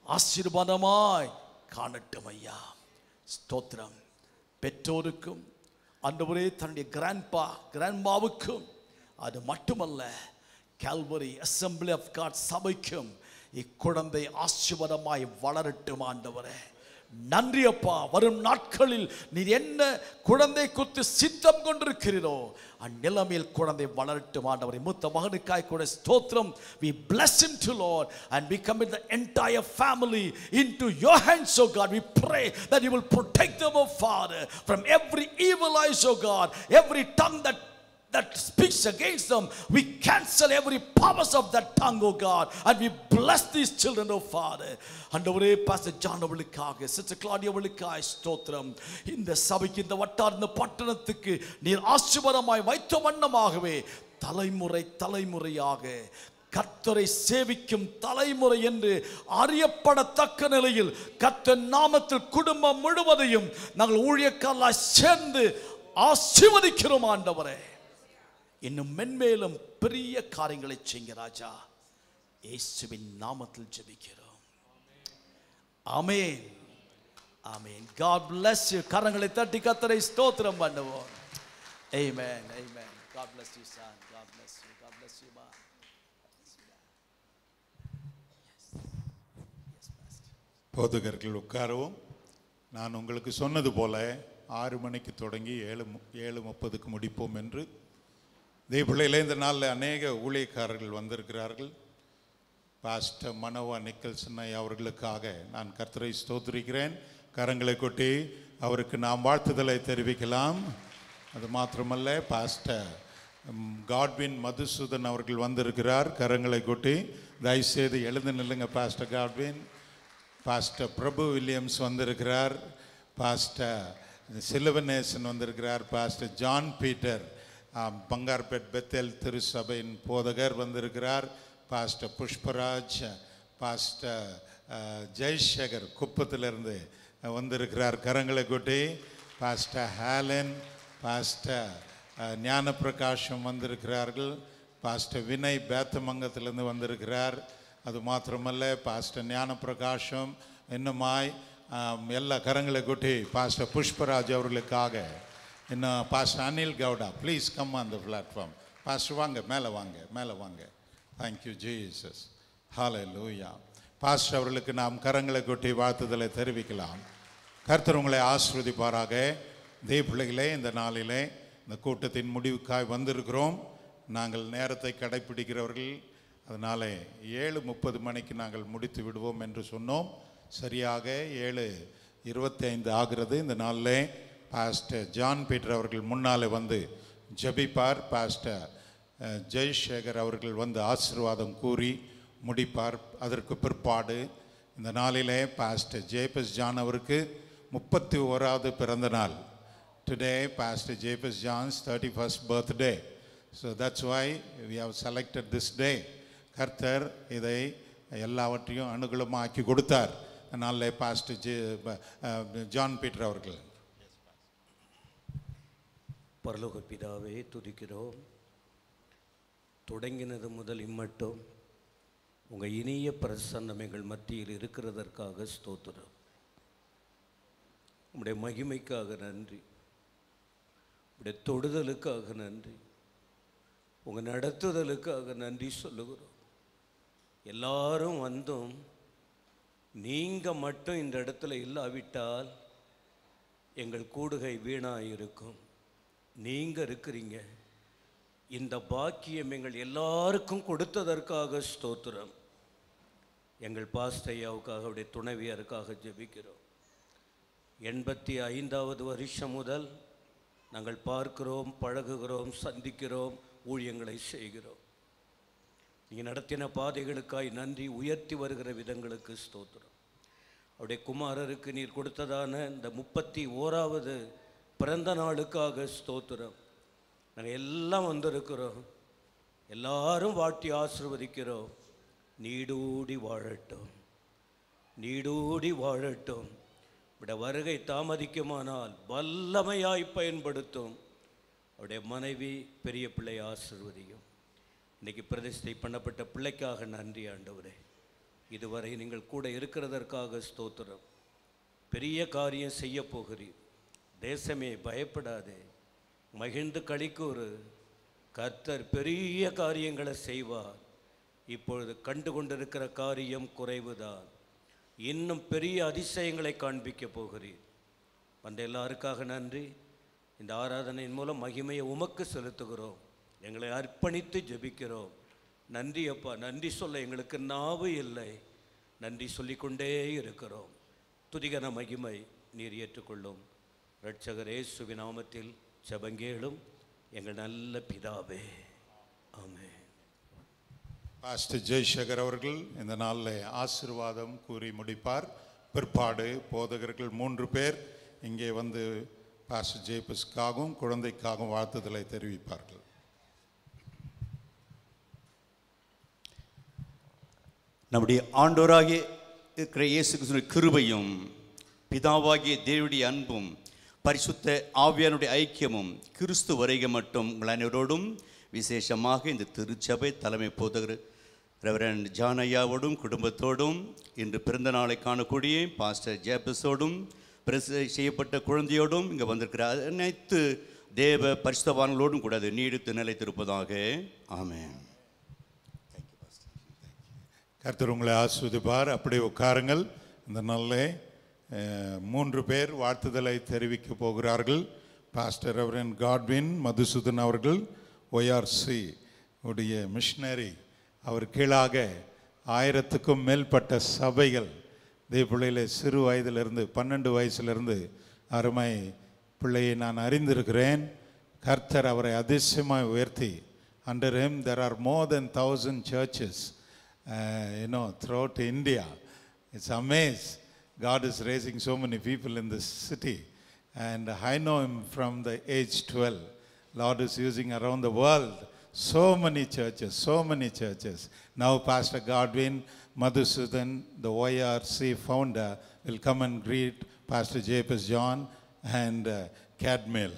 ஆசீர்வாதமாய் காணட்டும் ஐயா. ஸ்தோத்திரம். பெற்றோருக்கும் ஆண்டவரே தன்னுடைய கிராண்ட்மாவுக்கும் அது மட்டுமல்ல கால்வரி அசெம்பிளி ஆஃப் காட் சபைக்கும் இக்குழந்தை ஆசீர்வாதமாய் வளரட்டும். ஆண்டவரே நன்றி அப்பா. வரும் நாட்களில் நீர் என்ன குழந்தை குறித்து சித்தம் கொண்டிருக்கிறீரோ அந்நிலைமையில் குழந்தை வளரட்டும். ஆண்டவரே மூத்த மகனுக்காய் கூட ஸ்தோத்திரம். we bless him to Lord and we commit the entire family into your hands, oh God. We pray that you will protect them, oh Father, from every evil eyes, oh God, every tongue that speaks against them. We cancel every powers of that tongue, oh God, and we bless these children, oh Father. ஆண்டவரே pastor John அவர்களுக்காக sister Claudia அவர்களுக்காக ஸ்தோத்திரம். இந்த சபைக்கு இந்த வட்டார இந்த பட்டணத்துக்கு நீர் ஆசீர்வாதமாய் வைத்த வண்ணமாகவே தலைமுறை தலைமுறையாக கர்த்தரை சேவிக்கும் தலைமுறை என்று அறியப்படத்தக்க நிலையில் கர்த்தர் நாமத்தில் குடும்பம் முழுவதையும் நாங்கள் ஊழியக்காரர்களாய் சேர்ந்து ஆசீர்வதிக்கிறோம். ஆண்டவரே இன்னும் மென்மேலும் பெரிய காரியங்களை செய்யுங்க ராஜா. இயேசுவின் நாமத்தில் ஜெபிக்கிறோம். ஆமென் ஆமென். God bless you. கரங்களை தட்டி கர்த்தரை ஸ்தோத்திரம் பண்ணுவோம். Amen amen. God bless you son. God bless you. God bless you ma. Yes pastor. போதகர்கள் உட்காரவும். நான் உங்களுக்கு சொன்னது போல 6 மணிக்கு தொடங்கி 7:30க்கு முடிப்போம் என்று. தேவபிள்ளையிலே இந்த நாளில் அநேக ஊழியக்காரர்கள் வந்திருக்கிறார்கள். பாஸ்டர் மனோவா நிக்கல்சன் அவர்களுக்காக நான் கர்த்தரை ஸ்தோத்திரிக்கிறேன். கரங்களை கொட்டி அவருக்கு நாம் வாழ்த்துதலை தெரிவிக்கலாம். அது மாத்திரமல்ல பாஸ்டர் காட்வின் மதுசூதன் அவர்கள் வந்திருக்கிறார். கரங்களை கொட்டி தயவுசெய்து எழுந்து நில்லுங்க pastor Godwin. Pastor Prabhu Williams வந்திருக்கிறார். பாஸ்டர் சிலுவநேசன் வந்திருக்கிறார். Pastor John Peter Bangarpet Bethel திருச்சபையின் போதகர் வந்திருக்கிறார். பாஸ்டர் புஷ்பராஜ், பாஸ்டர் ஜெய்சேகர் குப்பத்திலிருந்து வந்திருக்கிறார். கரங்களை கொட்டி பாஸ்டர் ஹேலன், பாஸ்டர் ஞானப்பிரகாஷம் வந்திருக்கிறார்கள். பாஸ்டர் வினய் பேத்தமங்கத்திலிருந்து வந்திருக்கிறார். அது மாத்திரமல்ல பாஸ்டர் ஞானப்பிரகாஷம் இன்னுமாய் எல்லா கரங்களை கொட்டி பாஸ்டர் புஷ்பராஜ் அவர்களுக்காக இன்னும் pastor Anil Gowda please come on the platform. Pastor வாங்க மேலே வாங்க மேலே வாங்க. Thank you Jesus. ஹல்லேலூயா. பாஸ்டர் அவர்களுக்கு நாம் கரங்களை கொட்டி வாழ்த்துதலை தெரிவிக்கலாம். கர்த்தர் உங்களை ஆசீர்வதிப்பாராக. தேவ பிள்ளைகளே, இந்த நாளிலே இந்த கூட்டத்தின் முடிவுக்காய் வந்திருக்கிறோம். நாங்கள் நேரத்தை கடைப்பிடிக்கிறவர்கள், அதனால் 7:30 மணிக்கு நாங்கள் முடித்து விடுவோம் என்று சொன்னோம். சரியாக 7:25 ஆகிறது. இந்த நாளிலே பாஸ்டர் ஜான் பீட்டர் அவர்கள் முன்னாலே வந்து ஜெபிப்பார். பாஸ்டர் ஜெய்சேகர் அவர்கள் வந்து ஆசீர்வாதம் கூறி முடிப்பார். அதற்கு பிற்பாடு இந்த நாளிலே பாஸ்டர் ஜேபஸ் ஜான் அவருக்கு 31வது பிறந்த நாள். Today Pastor Japes John's 31st birthday. So that's why we have selected this day. கர்த்தர் இதை எல்லாவற்றையும் அனுகூலமாக்கி கொடுத்தார். அதனால பாஸ்டர் ஜான் பீட்டர் அவர்கள். பரலோக பிதாவே, துதிக்கிறோம். தொடங்கினது முதல் இம்மட்டும் உங்கள் இனிய பிரசன்னம் எங்கள் மத்தியில் இருக்கிறதற்காக ஸ்தோத்திரம். உம்முடைய மகிமைக்காக நன்றி, உம்முடைய தொடுதலுக்காக நன்றி, உங்கள் நடத்துதலுக்காக நன்றி சொல்லுகிறோம். எல்லாரும் வந்தும் நீங்கள் மட்டும் இந்த இடத்துல இல்லாவிட்டால் எங்கள் கூடுகை வீணாக இருக்கும். நீங்கள் இருக்கிறீங்க. இந்த பாக்கியம் எங்கள் எல்லாருக்கும் கொடுத்ததற்காக ஸ்தோத்திரம். எங்கள் பாஸ்டையாவுக்காக, அவருடைய துணைவியருக்காக ஜெபிக்கிறோம். 85வது வருஷம் முதல் நாங்கள் பார்க்கிறோம், பழகுகிறோம், சந்திக்கிறோம், ஊழியங்களை செய்கிறோம். நீங்கள் நடத்தின பாதைகளுக்காய் நன்றி. உயர்த்தி வருகிற விதங்களுக்கு ஸ்தோத்திரம். அவருடைய குமாரருக்கு நீர் கொடுத்ததான இந்த 31வது பிறந்த நாளுக்காக ஸ்தோத்திரம். நாங்கள் எல்லாம் வந்திருக்கிறோம், எல்லாரும் வாழ்த்தி ஆசீர்வதிக்கிறோம். நீடூடி வாழட்டும், நீடூடி வாழட்டும். அவருடைய வருகை தாமதிக்குமானால் வல்லமையாய் பயன்படுத்தும். அவருடைய மனைவி பெரிய பிள்ளை ஆசீர்வதியும். இன்றைக்கி பிரதிஷ்டை பண்ணப்பட்ட பிள்ளைக்காக நன்றி ஆண்டவரே. இதுவரை நீங்கள் கூட இருக்கிறதற்காக ஸ்தோத்திரம். பெரிய காரியம் செய்ய போகிறீர். தேசமே பயப்படாதே, மகிழ்ந்து களிக்கூறு. கர்த்தர் பெரிய காரியங்களை செய்வார். இப்பொழுது கண்டு கொண்டிருக்கிற காரியம் குறைவுதான். இன்னும் பெரிய அதிசயங்களை காண்பிக்க போகிறீர். வந்த எல்லாருக்காக நன்றி. இந்த ஆராதனையின் மூலம் மகிமையை உமக்கு செலுத்துகிறோம். எங்களை அர்ப்பணித்து ஜெபிக்கிறோம். நன்றி அப்பா. நன்றி சொல்ல எங்களுக்கு நாவு இல்லை. நன்றி சொல்லிக்கொண்டே இருக்கிறோம். துதிகன மகிமை நீர் ஏற்றுக்கொள்ளும். இரட்சகர் இயேசுவின் நாமத்தில் ஜெபங்கேளும் எங்கள் நல்ல பிதாவே, ஆமென். பாஸ்டர் ஜெய்சேகர் அவர்கள் இந்த நாளில் ஆசீர்வாதம் கூறி முடிப்பார். பிற்பாடு போதகர்கள் 3 பேர் இங்கே வந்து பாஸ்டர் ஜேபஸ்க்காகவும் குழந்தைக்காகவும் வாழ்த்துதலை தெரிவிப்பார்கள். நம்முடைய ஆண்டவராகிய இருக்கிற இயேசு கிறிஸ்துவின் கிருபையும் பிதாவாகிய தேவனுடைய அன்பும் பரிசுத்த ஆவியானுடைய ஐக்கியமும் கிறிஸ்து வருகை மட்டும் உங்கள் அனைவரோடும், விசேஷமாக இந்த திருச்சபை தலைமை போதகர் ரெவரண்ட் ஜான் ஐயாவோடும் குடும்பத்தோடும், இன்று பிறந்த நாளை காணக்கூடிய பாஸ்டர் ஜேபஸோடும், பிரச செய்யப்பட்ட குழந்தையோடும் இங்கே வந்திருக்கிற அனைத்து தேவ பரிசுத்தவான்களோடும் கூட அது நீடித்து நிலைத்திருப்பதாக. ஆமென். கர்த்தர் உங்களை ஆசீர்வதிப்பார். அப்படியே உட்காருங்கள். இந்த நாளில் 3 பேர் வாழ்த்துதலை தெரிவிக்க போகிறார்கள். பாஸ்டர் ரெவரண்ட் காட்வின் மதுசூதன் அவர்கள் ஒய்ஆர்சி உடைய மிஷனரி. அவர் கீழாக 1000க்கும் மேற்பட்ட சபைகள் தேவப்பிள்ளையிலே சிறு வயதிலிருந்து 12 வயசுலேருந்து அருமை பிள்ளையை நான் அறிந்திருக்கிறேன். கர்த்தர் அவரை அதிசயமாக உயர்த்தி, under him there are more than 1000 churches throughout India. It's amazing. God is raising so many people in this city, and I know him from the age 12. Lord is using around the world so many churches, so many churches. Now Pastor Godwin Madhusudan, the YRC founder, will come and greet Pastor Japes John and Cadmill.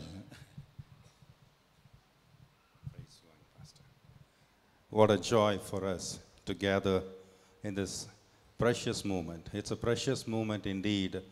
What a joy for us to gather in this precious moment. It's a precious moment indeed.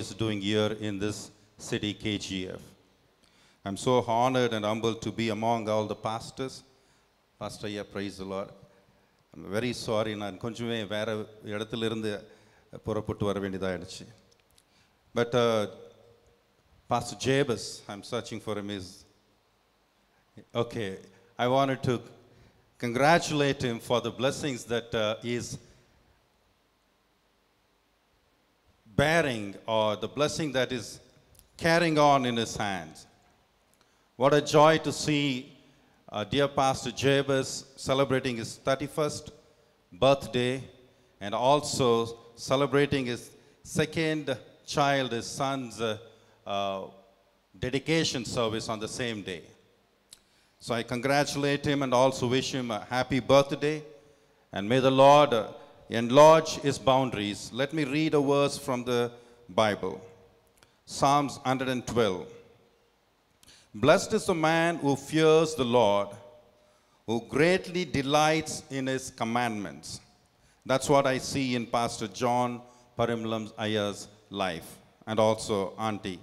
is doing here in this city, KGF. I'm so honored and humbled to be among all the pastors. Pastor, yeah, praise the Lord. I'm very sorry, நான் கொஞ்சமே வேற இடத்திலிருந்து புறப்பட்டு வர வேண்டியதாயிடுச்சு. But Pastor Jabez, I'm searching for him, is okay. I wanted to congratulate him for the blessings that he is bearing, or the blessing that is carrying on in his hands. What a joy to see dear Pastor Jabez celebrating his 31st birthday and also celebrating his second child, his son's dedication service on the same day. So I congratulate him and also wish him a happy birthday, and may the Lord enlarge his boundaries. Let me read a verse from the Bible. Psalms 112. Blessed is the man who fears the Lord, who greatly delights in his commandments. That's what I see in Pastor John Parimlam Ayer's life, and also Auntie.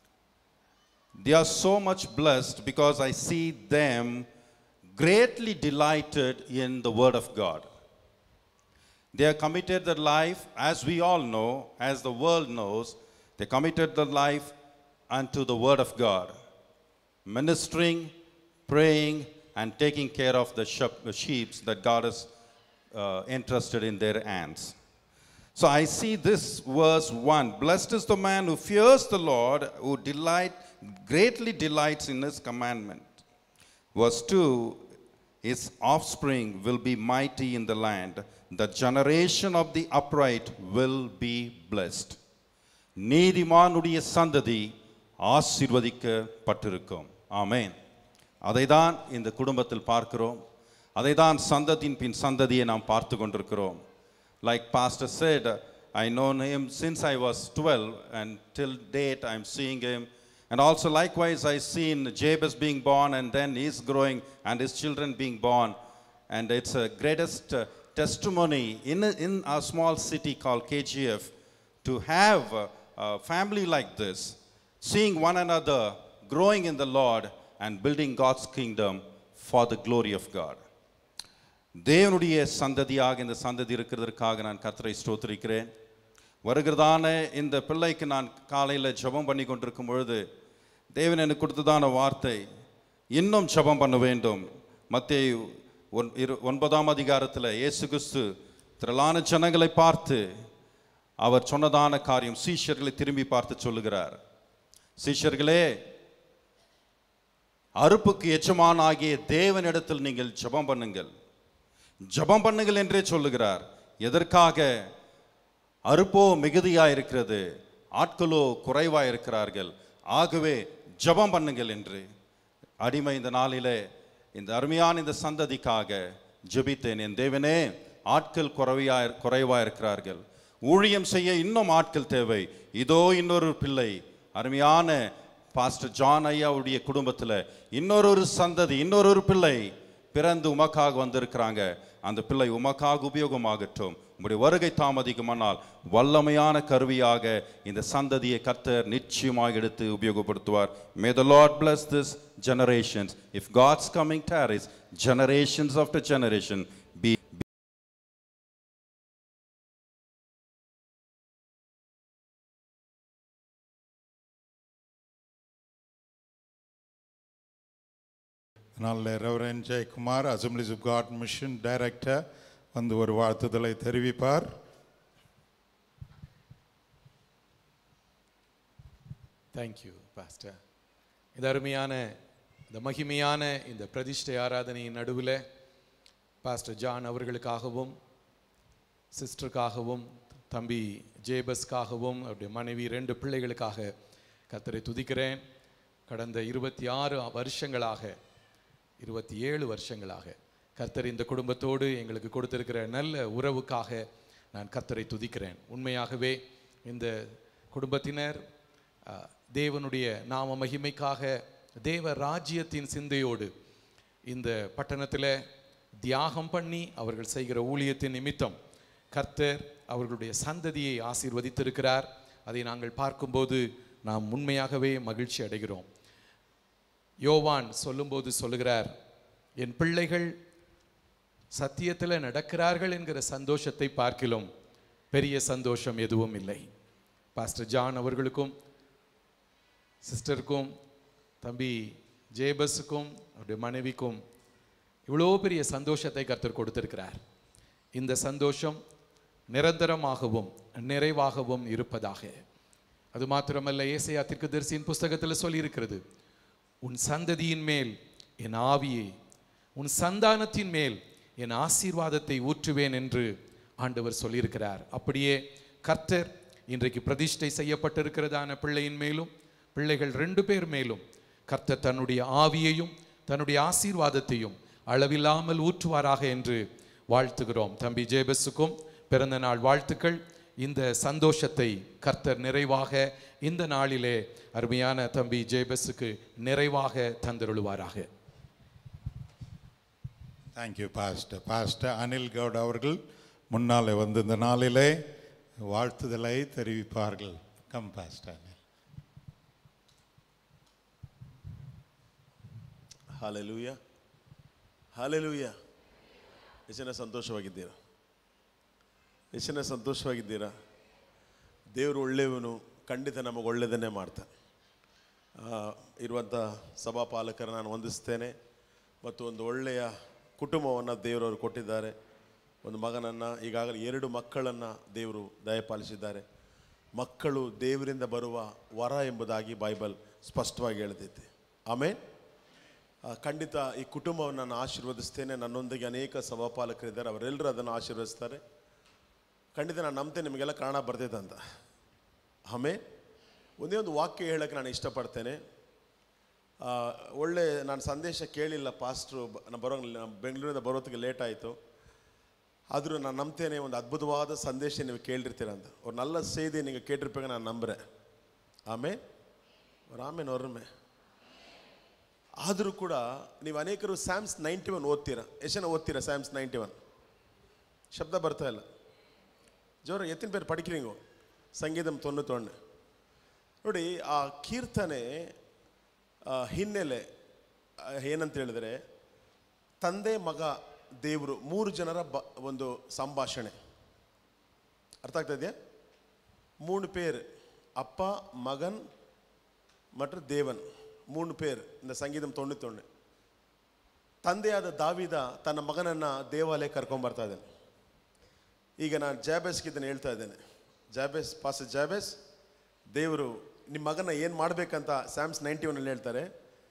They are so much blessed because I see them greatly delighted in the Word of God. They have committed their life, as we all know, as the world knows, they committed their life unto the Word of God, ministering, praying, and taking care of the sheep that God has entrusted in their hands. So I see this verse 1. Blessed is the man who fears the Lord, who greatly delights in his commandment. Verse 2, his offspring will be mighty in the land. The generation of the upright will be blessed. நீதிமானுடைய சந்ததி ஆசீர்வதிக்கப்பட்டிருக்கும். ஆமென். அதைதான் இந்த குடும்பத்தில் பார்க்கிறோம். அதைதான் சந்ததியின் பின் சந்ததியை நாம் பார்த்து கொண்டிருக்கிறோம். Like Pastor said, I know him since I was 12, and till date I'm seeing him. And also likewise I seen Jabez being born, and then he's growing and his children being born. And it's a greatest testimony in our small city called KGF to have a family like this, seeing one another growing in the Lord and building God's kingdom for the glory of God. தேவனுடைய சந்ததியாக இந்த சந்ததி இருக்கிறதற்காக நான் கர்த்தரை ஸ்தோத்திரிக்கிறேன். வருகிறதான இந்த பிள்ளைக்கு நான் காலையில் ஜெபம் பண்ணி கொண்டிருக்கும் பொழுது தேவன் எனக்கு கொடுத்ததான வார்த்தை, இன்னும் ஜெபம் பண்ண வேண்டும். மத்தேயு 9ஆம் அதிகாரத்தில் இயேசு கிறிஸ்து திரளான ஜனங்களை பார்த்து அவர் சொன்னதான காரியம், சீஷர்களை திரும்பி பார்த்து சொல்லுகிறார், சீஷர்களே, அறுப்புக்கு எஜமான் ஆகிய தேவனிடத்தில் நீங்கள் ஜெபம் பண்ணுங்கள், ஜெபம் பண்ணுங்கள் என்றே சொல்லுகிறார். எதற்காக? அறுப்போ மிகுதியாக இருக்கிறது, ஆட்களோ குறைவாக இருக்கிறார்கள், ஆகவே ஜெபம் பண்ணுங்கள் என்று. அடிமை இந்த நாளிலே இந்த அருமையான இந்த சந்ததிக்காக ஜெபித்தேன். என் தேவனே, ஆட்கள் குறைவாக இருக்கிறார்கள், ஊழியம் செய்ய இன்னும் ஆட்கள் தேவை. இதோ இன்னொரு பிள்ளை, அருமையான பாஸ்டர் ஜான் ஐயாவுடைய குடும்பத்தில் இன்னொரு சந்ததி, இன்னொரு பிள்ளை பிறந்து உமக்காக வந்திருக்கிறாங்க. அந்த பிள்ளை உமக்காக உபயோகமாகட்டும். உங்களுடைய வருகை தாமதிக்குமானால் வல்லமையான கருவியாக இந்த சந்ததியை கர்த்தர் நிச்சயமாக எடுத்து உபயோகப்படுத்துவார். May the Lord bless this generations. If God's coming tarries, generations after generation be நல்ல reverend Jayakumar, assemblies of God mission director, வந்து ஒரு வாழ்த்துதலை தெரிவிப்பார். Thank you pastor. இந்த அருமையான இந்த மகிமையான இந்த பிரதிஷ்டை ஆராதனையின் நடுவில் பாஸ்டர் ஜான் அவர்களுக்காகவும் சிஸ்டருக்காகவும் தம்பி ஜேபஸ்காகவும் அவருடைய மனைவி 2 பிள்ளைகளுக்காக கர்த்தரை துதிக்கிறேன். கடந்த 26 வருஷங்களாக 27 வருஷங்களாக கர்த்தர் இந்த குடும்பத்தோடு எங்களுக்கு கொடுத்திருக்கிற நல்ல உறவுக்காக நான் கர்த்தரை துதிக்கிறேன். உண்மையாகவே இந்த குடும்பத்தினர் தேவனுடைய நாம மகிமைக்காக தேவ ராஜ்யத்தின் சிந்தையோடு இந்த பட்டணத்தில் தியாகம் பண்ணி அவர்கள் செய்கிற ஊழியத்தின் நிமித்தம் கர்த்தர் அவர்களுடைய சந்ததியை ஆசீர்வதித்திருக்கிறார். அதை நாங்கள் பார்க்கும்போது நாம் உண்மையாகவே மகிழ்ச்சி அடைகிறோம். யோவான் சொல்லும்போது சொல்லுகிறார், என் பிள்ளைகள் சத்தியத்தில் நடக்கிறார்கள் என்கிற சந்தோஷத்தை பார்க்கிலும் பெரிய சந்தோஷம் எதுவும் இல்லை. பாஸ்டர் ஜான் அவர்களுக்கும் சிஸ்டருக்கும் தம்பி ஜேபஸுக்கும் அவருடைய மனைவிக்கும் இவ்வளோ பெரிய சந்தோஷத்தை கர்த்தர் கொடுத்திருக்கிறார். இந்த சந்தோஷம் நிரந்தரமாகவும் நிறைவாகவும் இருப்பதாக. அது மாத்திரமல்ல, ஏசாயா தீர்க்கதரிசியின் புஸ்தகத்தில் சொல்லியிருக்கிறது, உன் சந்ததியின் மேல் என் ஆவியை, உன் சந்தானத்தின் மேல் என் ஆசீர்வாதத்தை ஊற்றுவேன் என்று ஆண்டவர் சொல்லியிருக்கிறார். அப்படியே கர்த்தர் இன்றைக்கு பிரதிஷ்டை செய்யப்பட்டிருக்கிறதான பிள்ளையின் மேலும், பிள்ளைகள் 2 பேர் மேலும் கர்த்தர் தன்னுடைய ஆவியையும் தன்னுடைய ஆசீர்வாதத்தையும் அளவில்லாமல் ஊற்றுவாராக என்று வாழ்த்துகிறோம். தம்பி ஜேபஸுக்கும் பிறந்த நாள் வாழ்த்துக்கள். இந்த சந்தோஷத்தை கர்த்தர் நிறைவாக இந்த நாளிலே அருமையான தம்பி ஜேபஸுக்கு நிறைவாக தந்தருளுவாராக. Thank you pastor. Pastor Anil Goud அவர்கள் முன்னாலே வந்து இந்த நாளிலே வாழ்த்துதலை தெரிவிப்பார்கள். Come pastor. Hallelujah, hallelujah. ಎಷ್ಟು ಜನ ಸಂತೋಷವಾಗಿದ್ದೀರಾ? ಎಷ್ಟು ಜನ ಸಂತೋಷವಾಗಿದ್ದೀರಾ? ದೇವರು ಒಳ್ಳೆಯವನು, ಖಂಡಿತ ನಮಗೆ ಒಳ್ಳೆಯದನ್ನೇ ಮಾಡ್ತಾನೆ. ಇರುವಂಥ ಸಭಾಪಾಲಕರ ನಾನು ವಂದಿಸ್ತೇನೆ. ಮತ್ತು ಒಂದು ಒಳ್ಳೆಯ ಕುಟುಂಬವನ್ನು ದೇವರವರು ಕೊಟ್ಟಿದ್ದಾರೆ. ಒಂದು ಮಗನನ್ನು, ಈಗಾಗಲೇ 2 ಮಕ್ಕಳನ್ನು ದೇವರು ದಯಪಾಲಿಸಿದ್ದಾರೆ. ಮಕ್ಕಳು ದೇವರಿಂದ ಬರುವ ವರ ಎಂಬುದಾಗಿ ಬೈಬಲ್ ಸ್ಪಷ್ಟವಾಗಿ ಹೇಳ್ತೈತೆ. ಆಮೇಲೆ ಖಂಡಿತ ಈ ಕುಟುಂಬವನ್ನು ನಾನು ಆಶೀರ್ವದಿಸ್ತೇನೆ. ನನ್ನೊಂದಿಗೆ ಅನೇಕ ಸಭಾಪಾಲಕರಿದ್ದಾರೆ, ಅವರೆಲ್ಲರೂ ಅದನ್ನು ಆಶೀರ್ವದಿಸ್ತಾರೆ. ಖಂಡಿತ ನಾನು ನಂಬ್ತೇನೆ ನಿಮಗೆಲ್ಲ ಕನ್ನಡ ಬರ್ತೈತೆ ಅಂತ. ಆಮೇಲೆ ಒಂದೇ ಒಂದು ವಾಕ್ಯ ಹೇಳೋಕ್ಕೆ ನಾನು ಇಷ್ಟಪಡ್ತೇನೆ. ಒಳ್ಳೆ ನಾನು ಸಂದೇಶ ಕೇಳಿಲ್ಲ, ಪಾಸ್ಟ್ರು ನಾನು ಬರೋಂಗಿಲ್ಲ, ಬೆಂಗಳೂರಿಂದ ಬರೋತ್ತಿಗೆ ಲೇಟ್ ಆಯಿತು. ಆದರೂ ನಾನು ನಂಬ್ತೇನೆ ಒಂದು ಅದ್ಭುತವಾದ ಸಂದೇಶ ನೀವು ಕೇಳಿರ್ತೀರ ಅಂತ. ஒரு நல்ல செய்தி நீங்கள் கேட்டிருப்பீங்க நான் நம்புகிறேன். ಆಮೇಲೆ ರಾಮೇನ್ ಅವ್ರಮ್ಮೆ. ಆದರೂ ಕೂಡ ನೀವು ಅನೇಕರು ಸ್ಯಾಮ್ಸ್ 91 ಓದ್ತೀರಾ. ಎಷ್ಟು ಜನ ಓದ್ತೀರಾ ಸ್ಯಾಮ್ಸ್ 91? ಶಬ್ದ ಬರ್ತಾ ಇಲ್ಲ, ಜೋರ ಎತ್ತಿನ ಪೇರು ಪಡಿக்கிறீங்க. ಸಂಗೀತಂ 91 ನೋಡಿ. ಆ ಕೀರ್ತನೆ ಹಿನ್ನೆಲೆ ಏನಂತ ಹೇಳಿದ್ರೆ, ತಂದೆ ಮಗ ದೇವರು 3 ಜನರ ಒಂದು ಸಂಭಾಷಣೆ. ಅರ್ಥ ಆಗ್ತಾ ಇದೆಯಾ? 3 பேர், ಅಪ್ಪ, ಮಗನ್ ಮತ್ತು ದೇವನ್, 3 பேர். இந்த ಸಂಗೀತಂ 91. ತಂದೆಯಾದ ದಾವಿದ ತನ್ನ ಮಗನನ್ನು ದೇವಾಲಯ ಕರ್ಕೊಂಬರ್ತಾ ಇದ್ದಾನೆ. ಈಗ ನಾನು ಜಾಬೇಸ್ಗೆ ಇದನ್ನು ಹೇಳ್ತಾ ಇದ್ದೇನೆ. ಜಾಬೇಸ್, ಪಾಸ್ಟರ್ ಜಾಬೇಸ್, ದೇವರು ನಿಮ್ಮ ಮಗನ ಏನು ಮಾಡಬೇಕಂತ ಸ್ಯಾಮ್ಸ್ 91 ಹೇಳ್ತಾರೆ.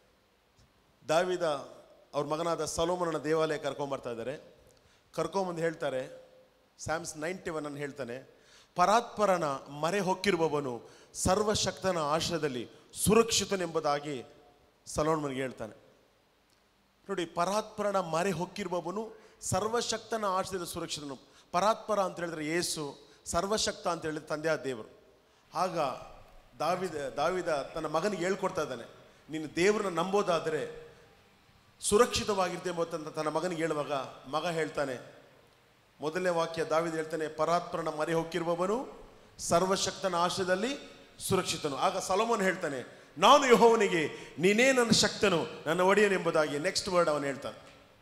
ದಾವಿದ ಅವ್ರ ಮಗನಾದ ಸೊಲೊಮೋನನ ದೇವಾಲಯ ಕರ್ಕೊಂಬರ್ತಾ ಇದ್ದಾರೆ. ಕರ್ಕೊಂಬಂದು ಹೇಳ್ತಾರೆ, ಸ್ಯಾಮ್ಸ್ 91 ಹೇಳ್ತಾನೆ, ಪರಾತ್ಪರನ ಮರೆ ಹೊಕ್ಕಿರುವವನು ಸರ್ವಶಕ್ತನ ಆಶ್ರಯದಲ್ಲಿ ಸುರಕ್ಷಿತನೆಂಬುದಾಗಿ ಸೊಲೊಮೋನನಿಗೆ ಹೇಳ್ತಾನೆ. ನೋಡಿ, ಪರಾತ್ಪರನ ಮರೆ ಹೊಕ್ಕಿರುವವನು ಸರ್ವಶಕ್ತನ ಆಶ್ರಯದಲ್ಲಿ ಸುರಕ್ಷಿತನು. ಪರಾತ್ಪರ ಅಂತ ಹೇಳಿದ್ರೆ ಯೇಸು, ಸರ್ವಶಕ್ತ ಅಂತ ಹೇಳಿದ್ರೆ ತಂದೆಯಾದ ದೇವರು. ಆಗ ದಾವಿದ ತನ್ನ ಮಗನಿಗೆ ಹೇಳ್ಕೊಡ್ತಾ ಇದ್ದಾನೆ, ನೀನು ದೇವರನ್ನ ನಂಬೋದಾದರೆ ಸುರಕ್ಷಿತವಾಗಿರ್ತೇವೆ ಅಂತ ತನ್ನ ಮಗನಿಗೆ ಹೇಳುವಾಗ ಮಗ ಹೇಳ್ತಾನೆ, ಮೊದಲನೇ ವಾಕ್ಯ ದಾವಿದ ಹೇಳ್ತಾನೆ, ಪರಾತ್ಪರನ ಮರೆ ಹೊಕ್ಕಿರುವವನು ಸರ್ವಶಕ್ತನ ಆಶ್ರಯದಲ್ಲಿ ಸುರಕ್ಷಿತನು. ಆಗ ಸೊಲೊಮೋನ್ ಹೇಳ್ತಾನೆ, ನಾನು ಯೆಹೋವನಿಗೆ ನೀನೇ ನನ್ನ ಶಕ್ತನು, ನನ್ನ ಒಡೆಯನೆಂಬುದಾಗಿ ನೆಕ್ಸ್ಟ್ ವರ್ಡ್ ಅವನು ಹೇಳ್ತಾನೆ.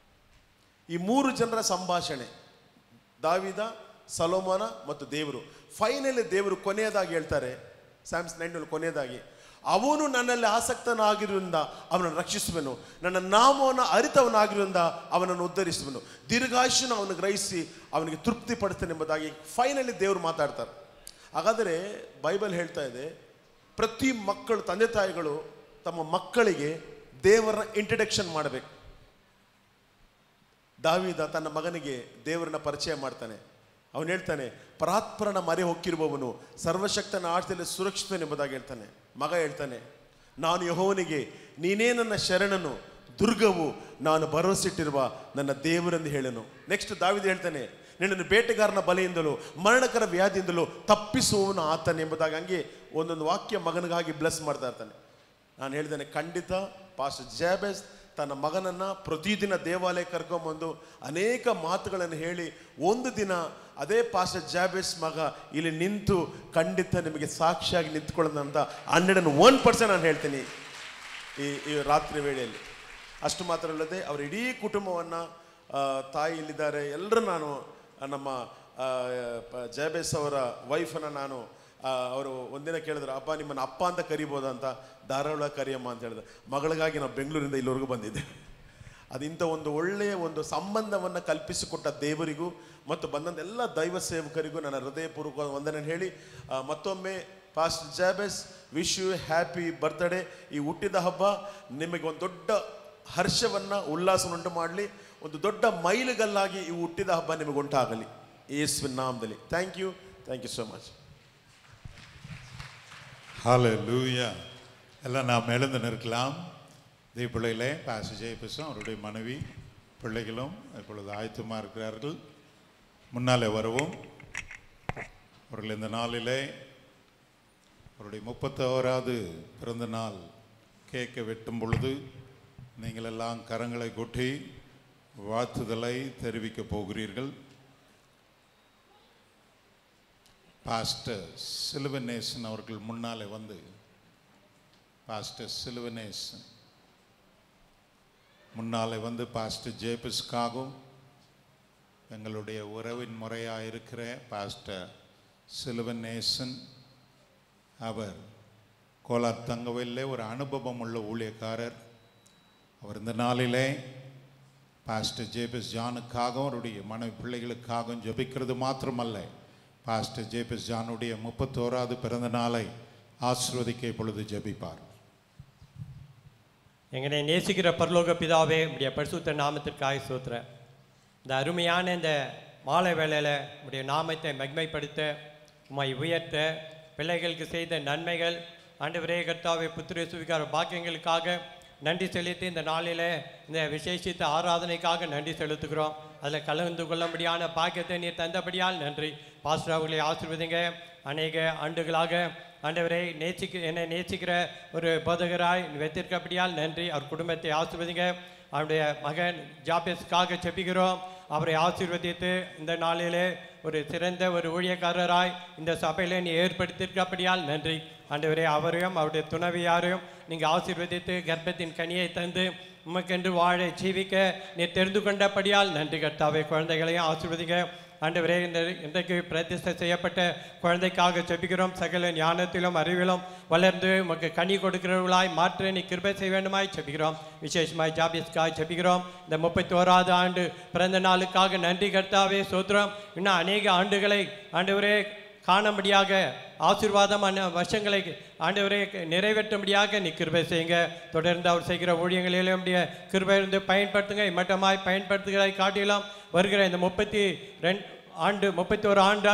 ಈ 3 ಜನರ ಸಂಭಾಷಣೆ, ದಾವಿದ, ಸೊಲೊಮೋನ ಮತ್ತು ದೇವರು. ಫೈನಲಿ ದೇವರು ಕೊನೆಯದಾಗಿ ಹೇಳ್ತಾರೆ, ಸ್ಯಾಮ್ಸ್ 91 ಕೊನೆಯದಾಗಿ, ಅವನು ನನ್ನಲ್ಲಿ ಆಸಕ್ತನಾಗಿರುವುದರಿಂದ ಅವನನ್ನು ರಕ್ಷಿಸುವೆನು, ನನ್ನ ನಾಮವನ್ನು ಅರಿತವನಾಗಿರುವುದರಿಂದ ಅವನನ್ನು ಉದ್ಧರಿಸುವೆನು, ದೀರ್ಘಾಯುಷ್ಯನ ಅವನು ಗ್ರಹಿಸಿ ಅವನಿಗೆ ತೃಪ್ತಿ ಪಡಿಸ್ತೇನೆ ಎಂಬುದಾಗಿ ಫೈನಲಿ ದೇವರು ಮಾತಾಡ್ತಾರೆ. ಹಾಗಾದರೆ ಬೈಬಲ್ ಹೇಳ್ತಾ ಇದೆ, ಪ್ರತಿ ಮಕ್ಕಳು, ತಂದೆ ತಾಯಿಗಳು ತಮ್ಮ ಮಕ್ಕಳಿಗೆ ದೇವರನ್ನ ಇಂಟ್ರಡಕ್ಷನ್ ಮಾಡಬೇಕು. ದಾವಿದ ತನ್ನ ಮಗನಿಗೆ ದೇವರನ್ನ ಪರಿಚಯ ಮಾಡ್ತಾನೆ. ಅವನು ಹೇಳ್ತಾನೆ, ಪರಾತ್ಪರನ ಮರೆ ಹೊಕ್ಕಿರುವವನು ಸರ್ವಶಕ್ತನ ಆಶ್ರಯದಲ್ಲಿ ಸುರಕ್ಷಿತನೆಂಬುದಾಗಿ ಹೇಳ್ತಾನೆ. ಮಗ ಹೇಳ್ತಾನೆ, ನಾನು ಯೆಹೋವನಿಗೆ ನೀನೇ ನನ್ನ ಶರಣನು, ದುರ್ಗವು, ನಾನು ಭರವಸೆಟ್ಟಿರುವ ನನ್ನ ದೇವರೆಂದು ಹೇಳನು. ನೆಕ್ಸ್ಟ್ ದಾವಿದ ಹೇಳ್ತಾನೆ, ನಿನ್ನನ್ನು ಬೇಟೆಗಾರನ ಬಲೆಯಿಂದಲೂ ಮರಣಕರ ವ್ಯಾಧಿಯಿಂದಲೂ ತಪ್ಪಿಸುವವನು ಆತನೆ ಎಂಬುದಾಗಿ. ಹಂಗೆ ಒಂದೊಂದು ವಾಕ್ಯ ಮಗನಿಗಾಗಿ ಬ್ಲೆಸ್ ಮಾಡ್ತಾ ಇರ್ತಾನೆ. ನಾನು ಹೇಳ್ತೇನೆ, ಖಂಡಿತ ಪಾಸ್ಟರ್ ಜಾಬೇಸ್ ತನ್ನ ಮಗನನ್ನು ಪ್ರತಿದಿನ ದೇವಾಲಯ ಕರ್ಕೊಂಬಂದು ಅನೇಕ ಮಾತುಗಳನ್ನು ಹೇಳಿ ಒಂದು ದಿನ ಅದೇ ಪಾಸ್ಟರ್ ಜಾಬೇಸ್ ಮಗ ಇಲ್ಲಿ ನಿಂತು ಖಂಡಿತ ನಿಮಗೆ ಸಾಕ್ಷಿಯಾಗಿ ನಿಂತ್ಕೊಳ್ಳೋದಂತ 101% ನಾನು ಹೇಳ್ತೀನಿ ಈ ರಾತ್ರಿ ವೇಳೆಯಲ್ಲಿ. ಅಷ್ಟು ಮಾತ್ರ ಅಲ್ಲದೆ ಅವರ ಇಡೀ ಕುಟುಂಬವನ್ನು, ತಾಯಿ ಇಲ್ಲಿದ್ದಾರೆ, ಎಲ್ಲರೂ ನಾನು ನಮ್ಮ ಜಾಬೇಸ್ ಅವರ ವೈಫನ್ನು ನಾನು ಅವರು ಒಂದಿನ ಕೇಳಿದ್ರು, ಅಪ್ಪ ನಿಮ್ಮನ್ನು ಅಪ್ಪ ಅಂತ ಕರಿಬೋದಾ ಅಂತ. ಧಾರಾಳ ಕರಿಯಮ್ಮ ಅಂತ ಹೇಳಿದೆ. ಮಗಳಿಗಾಗಿ ನಾವು ಬೆಂಗಳೂರಿಂದ ಇಲ್ಲಿವರೆಗೂ ಬಂದಿದ್ದೆ. ಅದು ಇಂಥ ಒಂದು ಒಳ್ಳೆಯ ಒಂದು ಸಂಬಂಧವನ್ನು ಕಲ್ಪಿಸಿಕೊಟ್ಟ ದೇವರಿಗೂ ಮತ್ತು ಬಂದಂಥ ಎಲ್ಲ ದೈವ ಸೇವಕರಿಗೂ ನನ್ನ ಹೃದಯಪೂರ್ವಕ ವಂದನೆ ಹೇಳಿ, ಮತ್ತೊಮ್ಮೆ pastor Jabez wish you happy birthday. ಈ ಹುಟ್ಟಿದ ಹಬ್ಬ ನಿಮಗೆ ಒಂದು ದೊಡ್ಡ ಹರ್ಷವನ್ನು, ಉಲ್ಲಾಸವನ್ನುಂಟು ಮಾಡಲಿ. ಒಂದು ದೊಡ್ಡ ಮೈಲುಗಲ್ಲಾಗಿ ಈ ಹುಟ್ಟಿದ ಹಬ್ಬ ನಿಮಗೆ ಉಂಟಾಗಲಿ ಯೇಸುವಿನ ನಾಮದಲ್ಲಿ. Thank you so much. Hallelujah. எல்லாம் நாம் எழுந்து நிற்கலாம். தீபிள்ளையிலே பாஸ்டர் ஜெயபிரசம் அவருடைய மனைவி பிள்ளைகளும் இப்பொழுது ஆயத்தமாக இருக்கிறார்கள். முன்னாலே வரவும். அவர்கள் இந்த நாளிலே அவருடைய 31வது பிறந்த நாள் கேக்கை வெட்டும் பொழுது நீங்கள் எல்லாம் கரங்களை கொட்டி வாழ்த்துதலை தெரிவிக்க போகிறீர்கள். பாஸ்டர் சிலுவனேசன் அவர்கள் முன்னாலே வந்து, பாஸ்டர் சிலுவனேசன் முன்னாலே வந்து பாஸ்டர் ஜேபிஸ்காகவும் எங்களுடைய உறவின் முறையாக இருக்கிற பாஸ்டர் சிலுவனேசன், அவர் கோலார் தங்கவேலிலே ஒரு அனுபவம் உள்ள ஊழியக்காரர். அவர் இந்த நாளிலே பாஸ்டர் ஜேபிஎஸ் ஜானுக்காகவும் அவருடைய மனைவி பிள்ளைகளுக்காகவும் ஜெபிக்கிறது மாத்திரமல்ல, பாஸ்டர் ஜேபிஎஸ் ஜானுடைய 31வது பிறந்த நாளை ஆசீர்வதிக்க இப்பொழுது ஜெபிப்பார். எங்களை நேசிக்கிற பரலோக பிதாவே, உடைய பரிசுத்த நாமத்திற்காக ஸ்தோத்திரம். இந்த அருமையான இந்த மாலை வேளையில் உடைய நாமத்தை மகிமைப்படுத்த, உம்மை உயர்த்த, பிள்ளைகளுக்கு செய்த நன்மைகள், ஆண்டவரே கர்த்தாவே புத்திர சுவிகார பாக்கியங்களுக்காக நன்றி செலுத்தி இந்த நாளில் இந்த விசேஷித்த ஆராதனைக்காக நன்றி செலுத்துகிறோம். அதில் கலந்து கொள்ளும்படியான பாக்கியத்தை நீர் தந்தபடியால் நன்றி. பாஸ்டர் அவர்களை ஆசீர்வதிங்க. அநேக ஆண்டுகளாக ஆண்டவரை என்னை நேசிக்கிற ஒரு போதகராய் வைத்திருக்கப்படியால் நன்றி. அவர் குடும்பத்தை ஆசீர்வதிங்க. அவருடைய மகன் ஜாபேஸ்க்காக செபிக்கிறோம். அவரை ஆசீர்வதித்து இந்த நாளிலே ஒரு சிறந்த ஒரு ஊழியக்காரராய் இந்த சபையிலே நீ ஏற்படுத்தியிருக்கப்படியால் நன்றி. ஆண்டவரே அவரையும் அவருடைய துணைவியாரையும் நீங்கள் ஆசீர்வதித்து கர்ப்பத்தின் கனியை தந்து உமக்கென்று வாழ ஜீவிக்க நீ தெரிந்து கொண்டபடியால் நன்றி கர்த்தாவே. குழந்தைகளையும் ஆசீர்வதிங்க. ஆண்டவரே இன்றைக்கு பிரதிஷ்டை செய்யப்பட்ட குழந்தைக்காக ஜெபிக்கிறோம். சகல ஞானத்திலும் அறிவிலும் வளர்ந்து உமக்கு கனி கொடுக்கிறவர்களாய் மாற்ற நீ கிருபை செய்ய வேண்டுமாய் ஜெபிக்கிறோம். விசேஷமாய் ஜாபிஸ்க்காக ஜெபிக்கிறோம். இந்த 31வது ஆண்டு பிறந்த நாளுக்காக நன்றி கர்த்தாவே சோத்திரம். இன்னும் அநேக ஆண்டுகளை ஆண்டவரே காணும்படியாக, ஆசீர்வாதமான வருஷங்களை ஆண்டவரே நிறைவேற்றும்படியாக நீ கிருபை செய்யுங்க. தொடர்ந்து அவர் செய்கிற ஊழியங்களிலும் உடைய கிருபை இருந்து பயன்படுத்துங்க. இம்மட்டமாய் பயன்படுத்துகிறதை காட்டிலும் வருகிற இந்த 31 ஆண்டு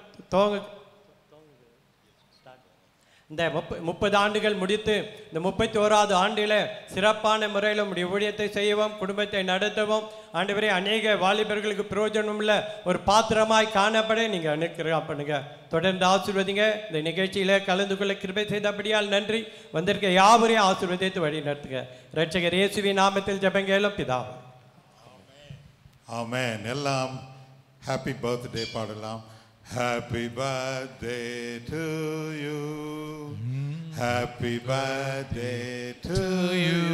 இந்த 30 ஆண்டுகள் முடித்து இந்த 31வது ஆண்டில் சிறப்பான முறையில் உடைய ஊழியத்தை செய்யவும், குடும்பத்தை நடத்தவும், ஆண்டவரே அநேக வாலிபர்களுக்கு பிரயோஜனம் உள்ள ஒரு பாத்திரமாய் காணப்பட நீங்கள் அனுக்கிரகம் பண்ணுங்க. தொடர்ந்து ஆசீர்வதிங்க. இந்த நிகழ்ச்சியில் கலந்து கொள்ள கிருபை செய்தபடியால் நன்றி. வந்திருக்க யாவரையும் ஆசீர்வதித்து வழி நடத்துங்க. இரட்சகர் இயேசுவின் நாமத்தில் ஜெபங்கேலும் பிதாவே. ஆமென். எல்லாம் ஹாப்பி பர்த்டே பாடலாம். Happy birthday to you. Happy birthday to you.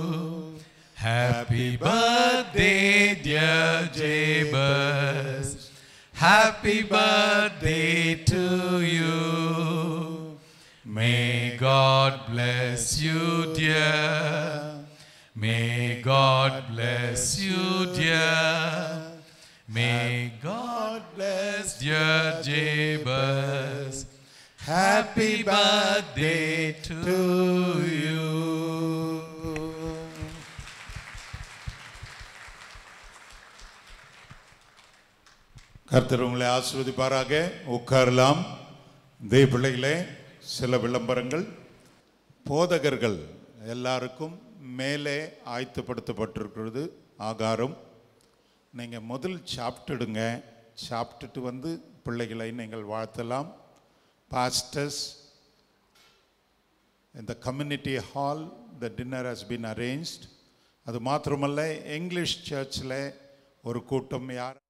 Happy birthday, dear Jabez. Happy birthday to you. May God bless you, dear. May God bless you, dear. May God bless dear Jabez. Happy birthday to you. கர்த்தர் உங்களை ஆசீர்வதிப்பாராக. உட்காரலாம். தேவ பிள்ளைகளே, சில விளம்பரங்கள். போதகர்கள் எல்லாருக்கும் மேலே ஆயத்தப்படுத்தப்பட்டிருக்கிறது ஆகாரம். நீங்கள் முதல் சாப்பிட்டுடுங்க. சாப்பிட்டுட்டு வந்து பிள்ளைகளை நீங்கள் வாழ்த்தலாம். Pastors, in the community hall the dinner has been arranged. அது மாத்திரமல்ல, இங்கிலீஷ் சர்ச்சில் ஒரு கூட்டம் யார்